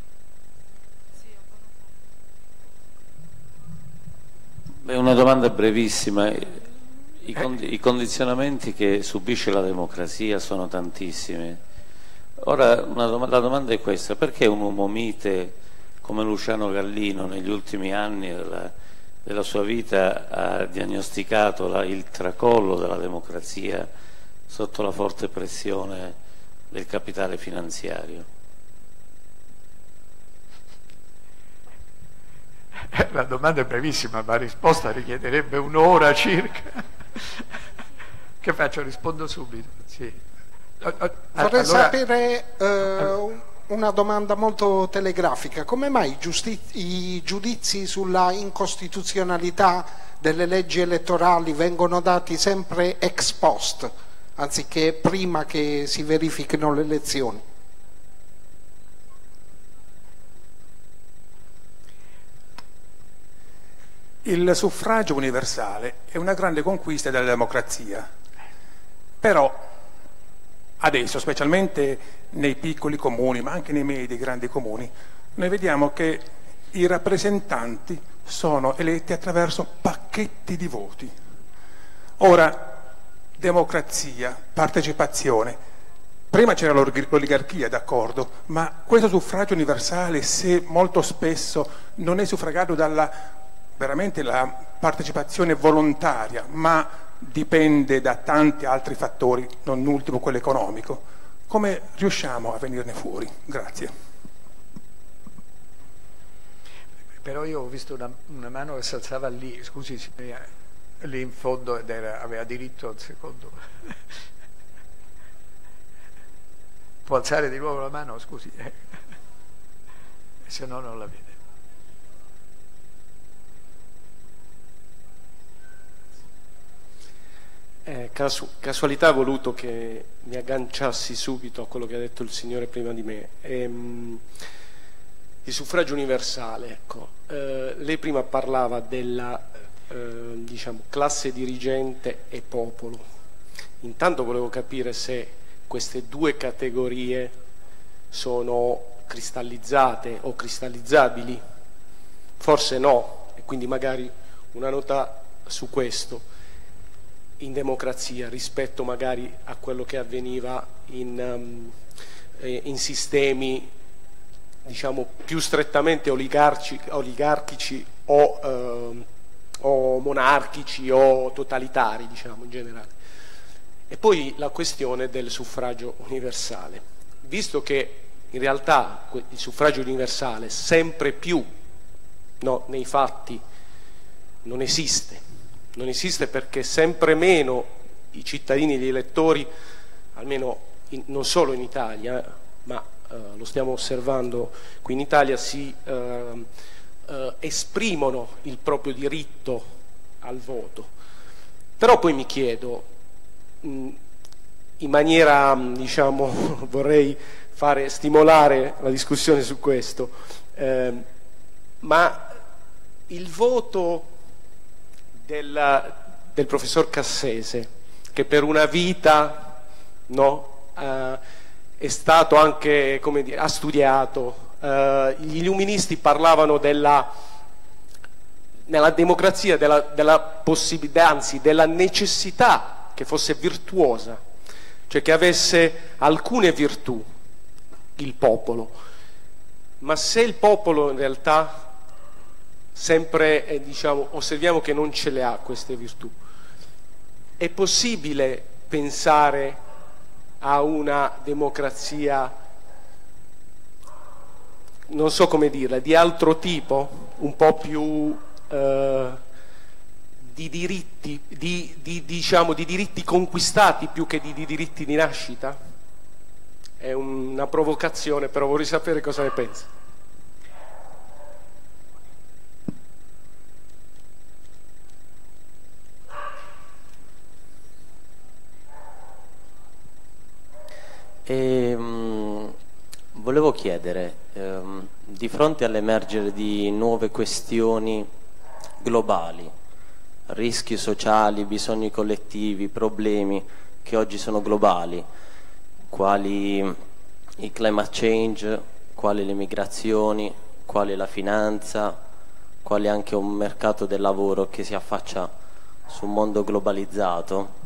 Beh, una domanda brevissima. I condizionamenti che subisce la democrazia sono tantissimi. Ora la domanda è questa: perché un uomo mite come Luciano Gallino negli ultimi anni della sua vita ha diagnosticato il tracollo della democrazia sotto la forte pressione del capitale finanziario. La domanda è brevissima, ma la risposta richiederebbe un'ora circa. Che faccio? Rispondo subito. Sì. Vorrei sapere una domanda molto telegrafica. Come mai i giudizi sulla incostituzionalità delle leggi elettorali vengono dati sempre ex post, anziché prima che si verifichino le elezioni? Il suffragio universale è una grande conquista della democrazia, però adesso, specialmente nei piccoli comuni, ma anche nei medi e grandi comuni, noi vediamo che i rappresentanti sono eletti attraverso pacchetti di voti. Ora, democrazia, partecipazione, prima c'era l'oligarchia, d'accordo, ma questo suffragio universale, se molto spesso non è suffragato dalla veramente la partecipazione volontaria, ma dipende da tanti altri fattori, non ultimo quello economico, come riusciamo a venirne fuori? Grazie. Però io ho visto una mano che si alzava lì, scusi, lì in fondo, ed aveva diritto al secondo. Può alzare di nuovo la mano, scusi, se no non la vede. Casualità ha voluto che mi agganciassi subito a quello che ha detto il signore prima di me. Il suffragio universale, ecco. Lei prima parlava della diciamo, classe dirigente e popolo. Intanto volevo capire se queste due categorie sono cristallizzate o cristallizzabili. Forse no, e quindi magari una nota su questo in democrazia rispetto magari a quello che avveniva in sistemi diciamo più strettamente oligarchici o monarchici o totalitari, diciamo in generale. E poi la questione del suffragio universale, visto che in realtà il suffragio universale sempre più nei fatti non esiste perché sempre meno i cittadini e gli elettori, almeno non solo in Italia, ma lo stiamo osservando qui in Italia, si esprimono il proprio diritto al voto. Però poi mi chiedo, in maniera, diciamo, vorrei stimolare la discussione su questo, ma il voto del professor Cassese, che per una vita è stato anche, come dire, ha studiato, gli illuministi parlavano nella democrazia della possibilità, anzi della necessità che fosse virtuosa, cioè che avesse alcune virtù il popolo, ma se il popolo in realtà sempre diciamo, osserviamo che non ce le ha queste virtù, è possibile pensare a una democrazia, non so come dirla, di altro tipo, un po' più di diritti, diciamo, di diritti conquistati più che di diritti di nascita? È una provocazione, però vorrei sapere cosa ne pensa. Volevo chiedere, di fronte all'emergere di nuove questioni globali, rischi sociali, bisogni collettivi, problemi che oggi sono globali, quali il climate change, quali le migrazioni, quali la finanza, quali anche un mercato del lavoro che si affaccia su un mondo globalizzato,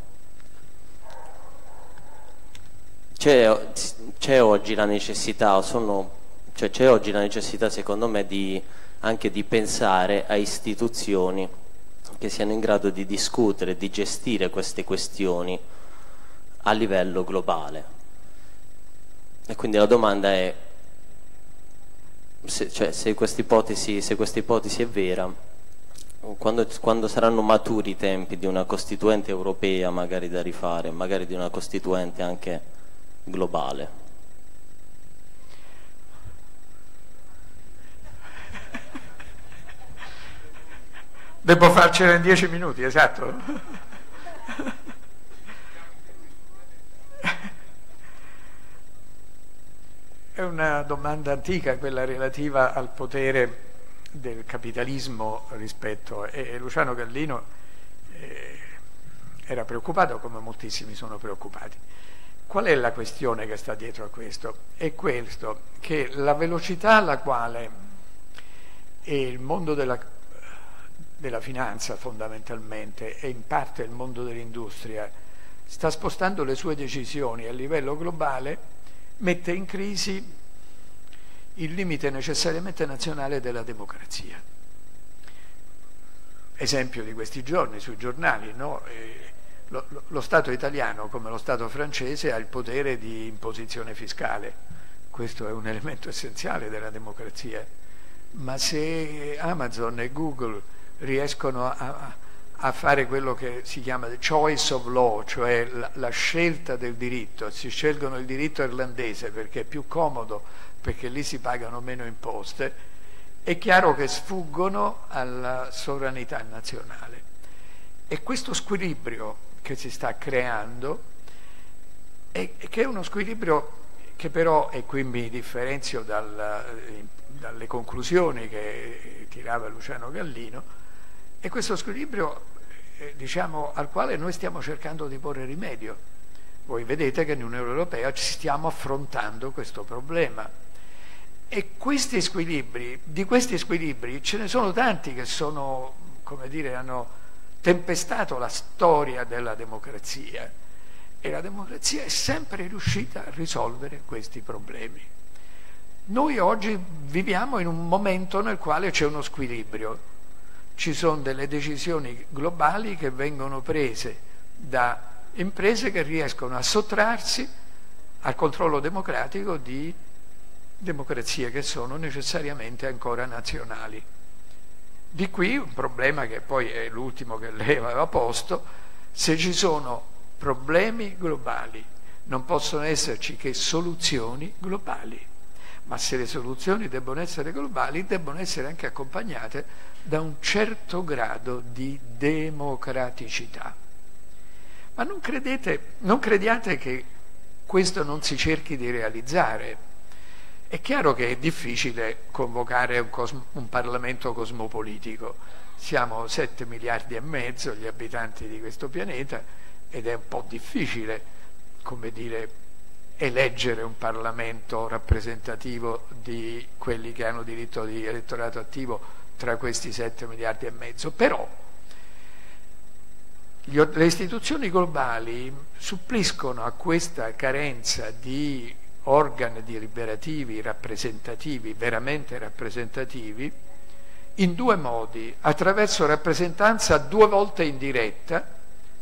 c'è oggi la necessità, sono Cioè c'è oggi la necessità, secondo me, anche di pensare a istituzioni che siano in grado di discutere, di gestire queste questioni a livello globale. E quindi la domanda è, se questa ipotesi è vera, quando saranno maturi i tempi di una Costituente europea magari da rifare, magari di una Costituente anche globale? Devo farcela in 10 minuti, esatto. È una domanda antica, quella relativa al potere del capitalismo rispetto, e Luciano Gallino era preoccupato, come moltissimi sono preoccupati. Qual è la questione che sta dietro a questo? È questo, che la velocità alla quale il mondo della finanza fondamentalmente e in parte il mondo dell'industria sta spostando le sue decisioni a livello globale, mette in crisi il limite necessariamente nazionale della democrazia. Esempio di questi giorni sui giornali, no? Lo Stato italiano, come lo Stato francese, ha il potere di imposizione fiscale. Questo è un elemento essenziale della democrazia. Ma se Amazon e Google riescono a fare quello che si chiama the choice of law, cioè la scelta del diritto, si scelgono il diritto irlandese perché è più comodo, perché lì si pagano meno imposte, è chiaro che sfuggono alla sovranità nazionale. E questo squilibrio che si sta creando, che è uno squilibrio che però, e qui mi differenzio dalle conclusioni che tirava Luciano Gallino, è questo squilibrio diciamo, al quale noi stiamo cercando di porre rimedio. Voi vedete che nell'Unione Europea ci stiamo affrontando questo problema. E di questi squilibri ce ne sono tanti che sono, come dire, hanno tempestato la storia della democrazia, e la democrazia è sempre riuscita a risolvere questi problemi. Noi oggi viviamo in un momento nel quale c'è uno squilibrio. Ci sono delle decisioni globali che vengono prese da imprese che riescono a sottrarsi al controllo democratico di democrazie che sono necessariamente ancora nazionali. Di qui un problema che poi è l'ultimo che lei aveva posto: se ci sono problemi globali non possono esserci che soluzioni globali, ma se le soluzioni debbono essere globali debbono essere anche accompagnate da un certo grado di democraticità. Ma non crediate che questo non si cerchi di realizzare. È chiaro che è difficile convocare un Parlamento cosmopolitico. Siamo 7 miliardi e mezzo gli abitanti di questo pianeta ed è un po' difficile, come dire, eleggere un Parlamento rappresentativo di quelli che hanno diritto di elettorato attivo tra questi 7 miliardi e mezzo. Però le istituzioni globali suppliscono a questa carenza di organi deliberativi rappresentativi, veramente rappresentativi, in due modi: attraverso rappresentanza 2 volte indiretta,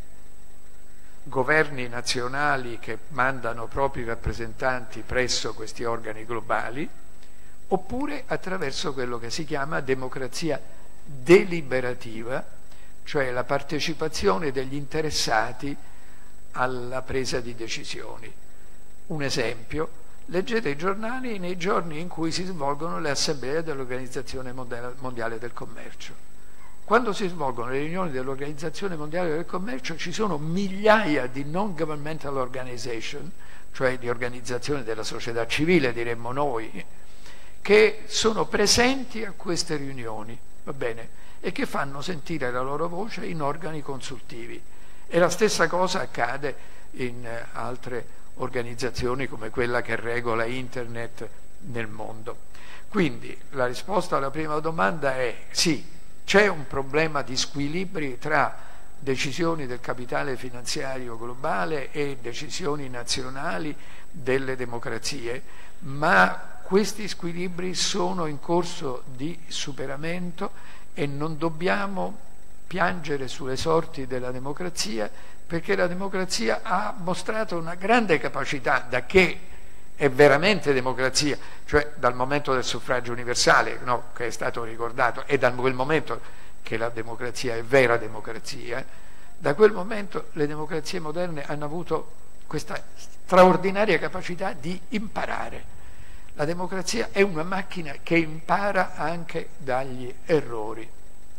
governi nazionali che mandano propri rappresentanti presso questi organi globali, oppure attraverso quello che si chiama democrazia deliberativa, cioè la partecipazione degli interessati alla presa di decisioni. Un esempio: leggete i giornali nei giorni in cui si svolgono le assemblee dell'Organizzazione Mondiale del Commercio. Quando si svolgono le riunioni dell'Organizzazione Mondiale del Commercio ci sono migliaia di non-governmental organization, cioè di organizzazioni della società civile, diremmo noi, che sono presenti a queste riunioni, va bene, e che fanno sentire la loro voce in organi consultivi. E la stessa cosa accade in altre organizzazioni come quella che regola Internet nel mondo. Quindi la risposta alla prima domanda è sì, c'è un problema di squilibri tra decisioni del capitale finanziario globale e decisioni nazionali delle democrazie, ma questi squilibri sono in corso di superamento e non dobbiamo piangere sulle sorti della democrazia, perché la democrazia ha mostrato una grande capacità, da che è veramente democrazia, cioè dal momento del suffragio universale, no, che è stato ricordato, e da quel momento che la democrazia è vera democrazia, da quel momento le democrazie moderne hanno avuto questa straordinaria capacità di imparare. La democrazia è una macchina che impara anche dagli errori.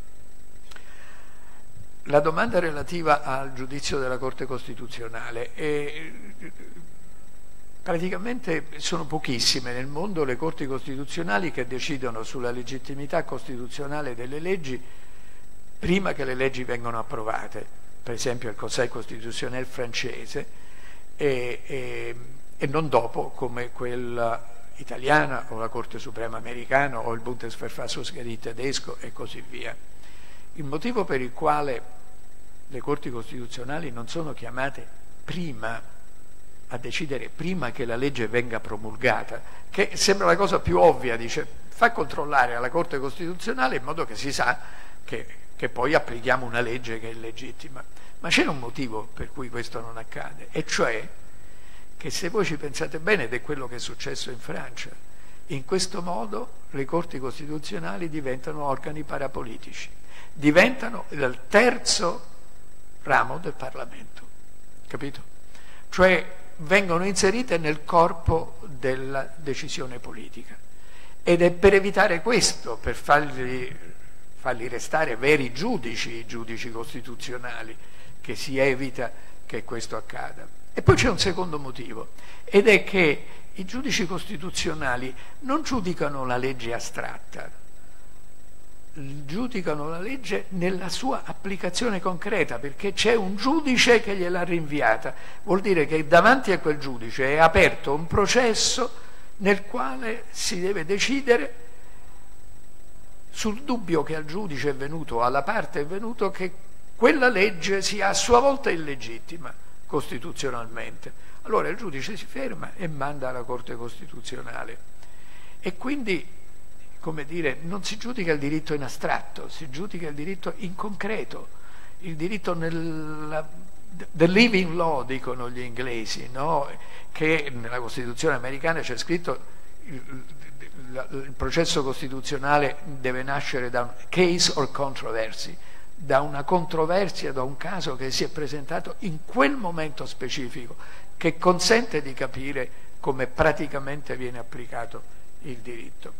La domanda relativa al giudizio della Corte Costituzionale praticamente sono pochissime nel mondo le corti costituzionali che decidono sulla legittimità costituzionale delle leggi prima che le leggi vengano approvate, per esempio il Conseil Constitutionnel francese, e non dopo, come quella italiana o la Corte Suprema americana o il Bundesverfassungsgericht tedesco e così via. Il motivo per il quale le corti costituzionali non sono chiamate prima a decidere prima che la legge venga promulgata, che sembra la cosa più ovvia, dice fa controllare alla Corte Costituzionale in modo che si sa che poi applichiamo una legge che è legittima. Ma c'è un motivo per cui questo non accade, e cioè che se voi ci pensate bene, ed è quello che è successo in Francia, in questo modo le corti costituzionali diventano organi parapolitici, diventano il terzo ramo del Parlamento, capito? Cioè vengono inserite nel corpo della decisione politica, ed è per evitare questo, per farli restare veri giudici, i giudici costituzionali, che si evita che questo accada. E poi c'è un secondo motivo, ed è che i giudici costituzionali non giudicano la legge astratta, giudicano la legge nella sua applicazione concreta, perché c'è un giudice che gliel'ha rinviata. Vuol dire che davanti a quel giudice è aperto un processo nel quale si deve decidere sul dubbio che al giudice è venuto, alla parte è venuto, che quella legge sia a sua volta illegittima costituzionalmente. Allora il giudice si ferma e manda alla Corte Costituzionale, e quindi, come dire, non si giudica il diritto in astratto, si giudica il diritto in concreto, il diritto the living law, dicono gli inglesi, no? Che nella Costituzione americana c'è scritto il processo costituzionale deve nascere da un case or controversy, da una controversia, da un caso che si è presentato in quel momento specifico, che consente di capire come praticamente viene applicato il diritto.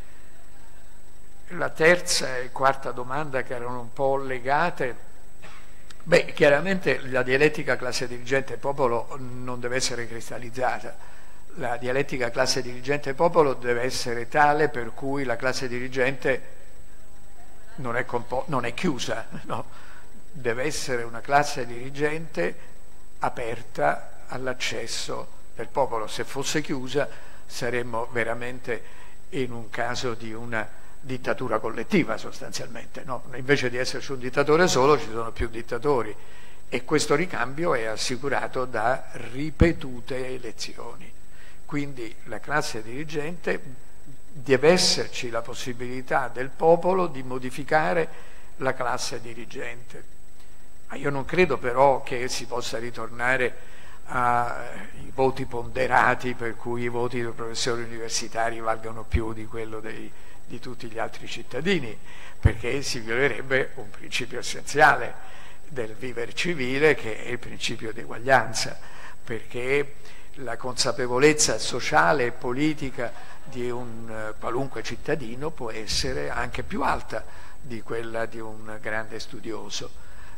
La terza e quarta domanda, che erano un po' legate, chiaramente la dialettica classe dirigente popolo non deve essere cristallizzata. La dialettica classe dirigente popolo deve essere tale per cui la classe dirigente non è chiusa, no? Deve essere una classe dirigente aperta all'accesso del popolo. Se fosse chiusa saremmo veramente in un caso di una dittatura collettiva, sostanzialmente, no? Invece di esserci un dittatore solo ci sono più dittatori, e questo ricambio è assicurato da ripetute elezioni. Quindi la classe dirigente deve esserci la possibilità del popolo di modificare la classe dirigente. Ma io non credo però che si possa ritornare ai voti ponderati, per cui i voti dei professori universitari valgano più di quello di tutti gli altri cittadini, perché si violerebbe un principio essenziale del vivere civile, che è il principio di eguaglianza, perché la consapevolezza sociale e politica di un qualunque cittadino può essere anche più alta di quella di un grande studioso.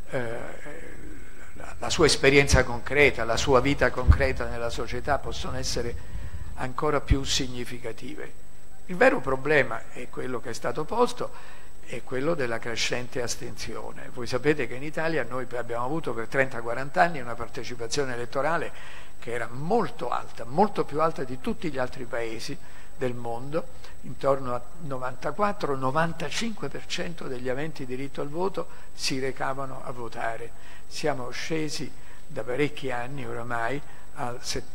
La sua esperienza concreta, la sua vita concreta nella società possono essere ancora più significative. Il vero problema è quello che è stato posto, è quello della crescente astensione. Voi sapete che in Italia noi abbiamo avuto per 30-40 anni una partecipazione elettorale che era molto alta, molto più alta di tutti gli altri paesi del mondo, intorno al 94-95% degli aventi diritto al voto si recavano a votare. Siamo scesi da parecchi anni oramai al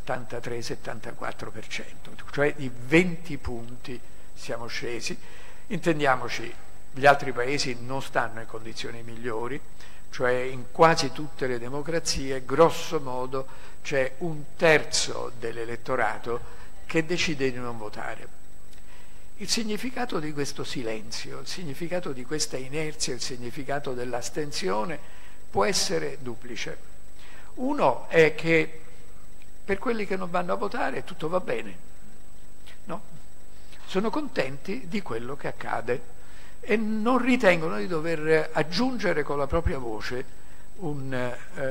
73-74%, cioè di 20 punti siamo scesi. Intendiamoci, gli altri paesi non stanno in condizioni migliori, cioè in quasi tutte le democrazie, grosso modo, c'è un terzo dell'elettorato che decide di non votare. Il significato di questo silenzio, il significato di questa inerzia, il significato dell'astensione può essere duplice. Uno è che per quelli che non vanno a votare tutto va bene, no? Sono contenti di quello che accade e non ritengono di dover aggiungere con la propria voce un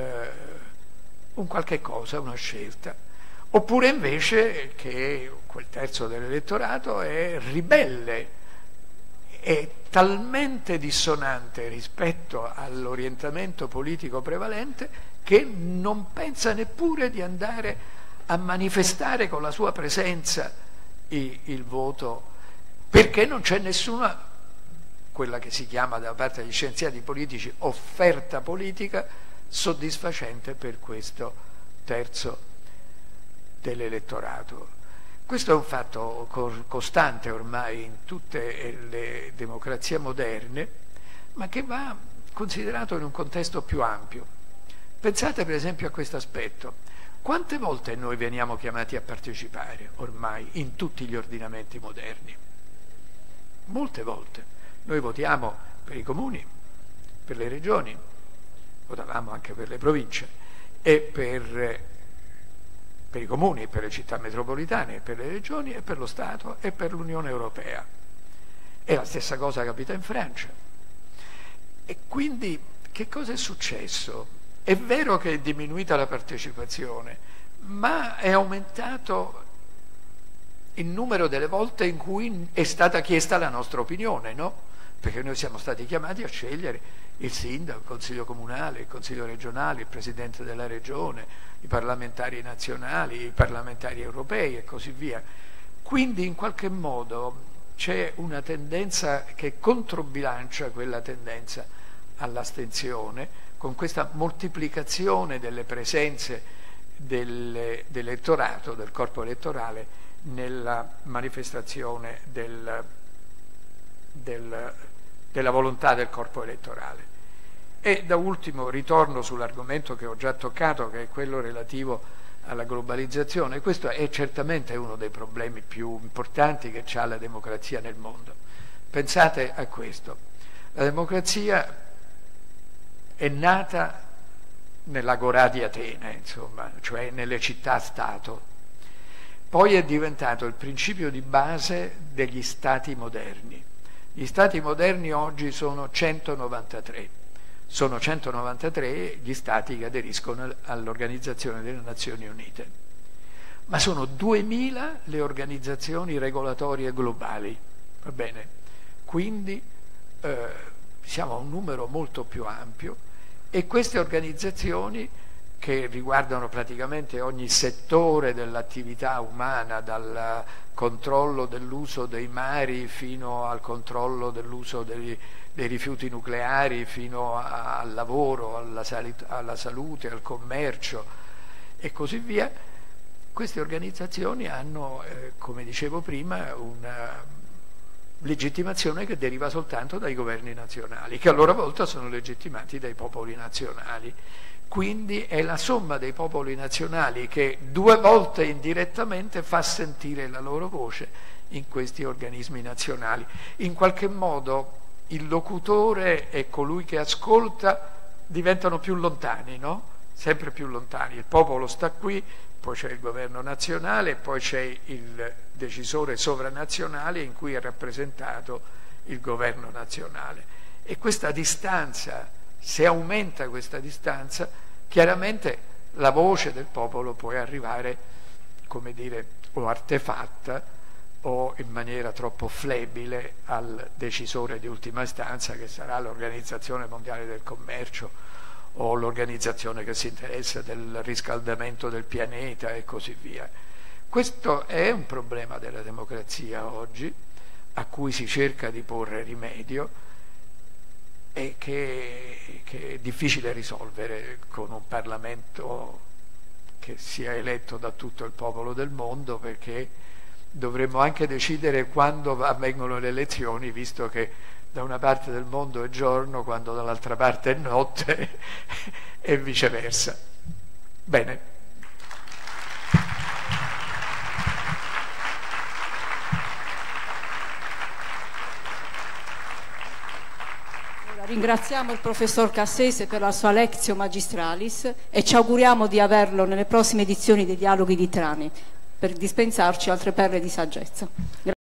qualche cosa, una scelta. Oppure invece che quel terzo dell'elettorato è ribelle, è talmente dissonante rispetto all'orientamento politico prevalente che non pensa neppure di andare a manifestare con la sua presenza il voto, perché non c'è nessuna, quella che si chiama da parte degli scienziati politici, offerta politica soddisfacente per questo terzo dell'elettorato. Questo è un fatto costante ormai in tutte le democrazie moderne, ma che va considerato in un contesto più ampio. Pensate per esempio a questo aspetto. Quante volte noi veniamo chiamati a partecipare ormai in tutti gli ordinamenti moderni? Molte volte. Noi votiamo per i comuni, per le regioni, votavamo anche per le province e per i comuni, per le città metropolitane, per le regioni e per lo Stato e per l'Unione Europea. E la stessa cosa capita in Francia. E quindi che cosa è successo? È vero che è diminuita la partecipazione, ma è aumentato il numero delle volte in cui è stata chiesta la nostra opinione, no? Perché noi siamo stati chiamati a scegliere il sindaco, il consiglio comunale, il consiglio regionale, il presidente della regione, i parlamentari nazionali, i parlamentari europei e così via. Quindi in qualche modo c'è una tendenza che controbilancia quella tendenza all'astensione, con questa moltiplicazione delle presenze dell'elettorato, del corpo elettorale, nella manifestazione della volontà del corpo elettorale. E da ultimo ritorno sull'argomento che ho già toccato, che è quello relativo alla globalizzazione. Questo è certamente uno dei problemi più importanti che ha la democrazia nel mondo. Pensate a questo: la democrazia è nata nell'agorà di Atene, insomma, cioè nelle città-stato. Poi è diventato il principio di base degli stati moderni. Gli stati moderni oggi sono 193. Sono 193 gli stati che aderiscono all'Organizzazione delle Nazioni Unite. Ma sono 2000 le organizzazioni regolatorie globali, va bene? Quindi siamo a un numero molto più ampio e queste organizzazioni, che riguardano praticamente ogni settore dell'attività umana, dal controllo dell'uso dei mari fino al controllo dell'uso dei rifiuti nucleari, fino al lavoro, alla salute, al commercio e così via, queste organizzazioni hanno, come dicevo prima, una legittimazione che deriva soltanto dai governi nazionali, che a loro volta sono legittimati dai popoli nazionali. Quindi è la somma dei popoli nazionali che due volte indirettamente fa sentire la loro voce in questi organismi nazionali. In qualche modo il locutore e colui che ascolta diventano più lontani, no? Sempre più lontani. Il popolo sta qui, poi c'è il governo nazionale, poi c'è il decisore sovranazionale in cui è rappresentato il governo nazionale. E questa distanza, se aumenta questa distanza, chiaramente la voce del popolo può arrivare, come dire, o artefatta o in maniera troppo flebile al decisore di ultima istanza, che sarà l'Organizzazione Mondiale del Commercio o l'organizzazione che si interessa del riscaldamento del pianeta e così via. Questo è un problema della democrazia oggi, a cui si cerca di porre rimedio e che è difficile risolvere con un Parlamento che sia eletto da tutto il popolo del mondo, perché dovremmo anche decidere quando avvengono le elezioni, visto che da una parte del mondo è giorno, quando dall'altra parte è notte e viceversa. Bene. Ringraziamo il professor Cassese per la sua Lectio Magistralis e ci auguriamo di averlo nelle prossime edizioni dei Dialoghi di Trani per dispensarci altre perle di saggezza.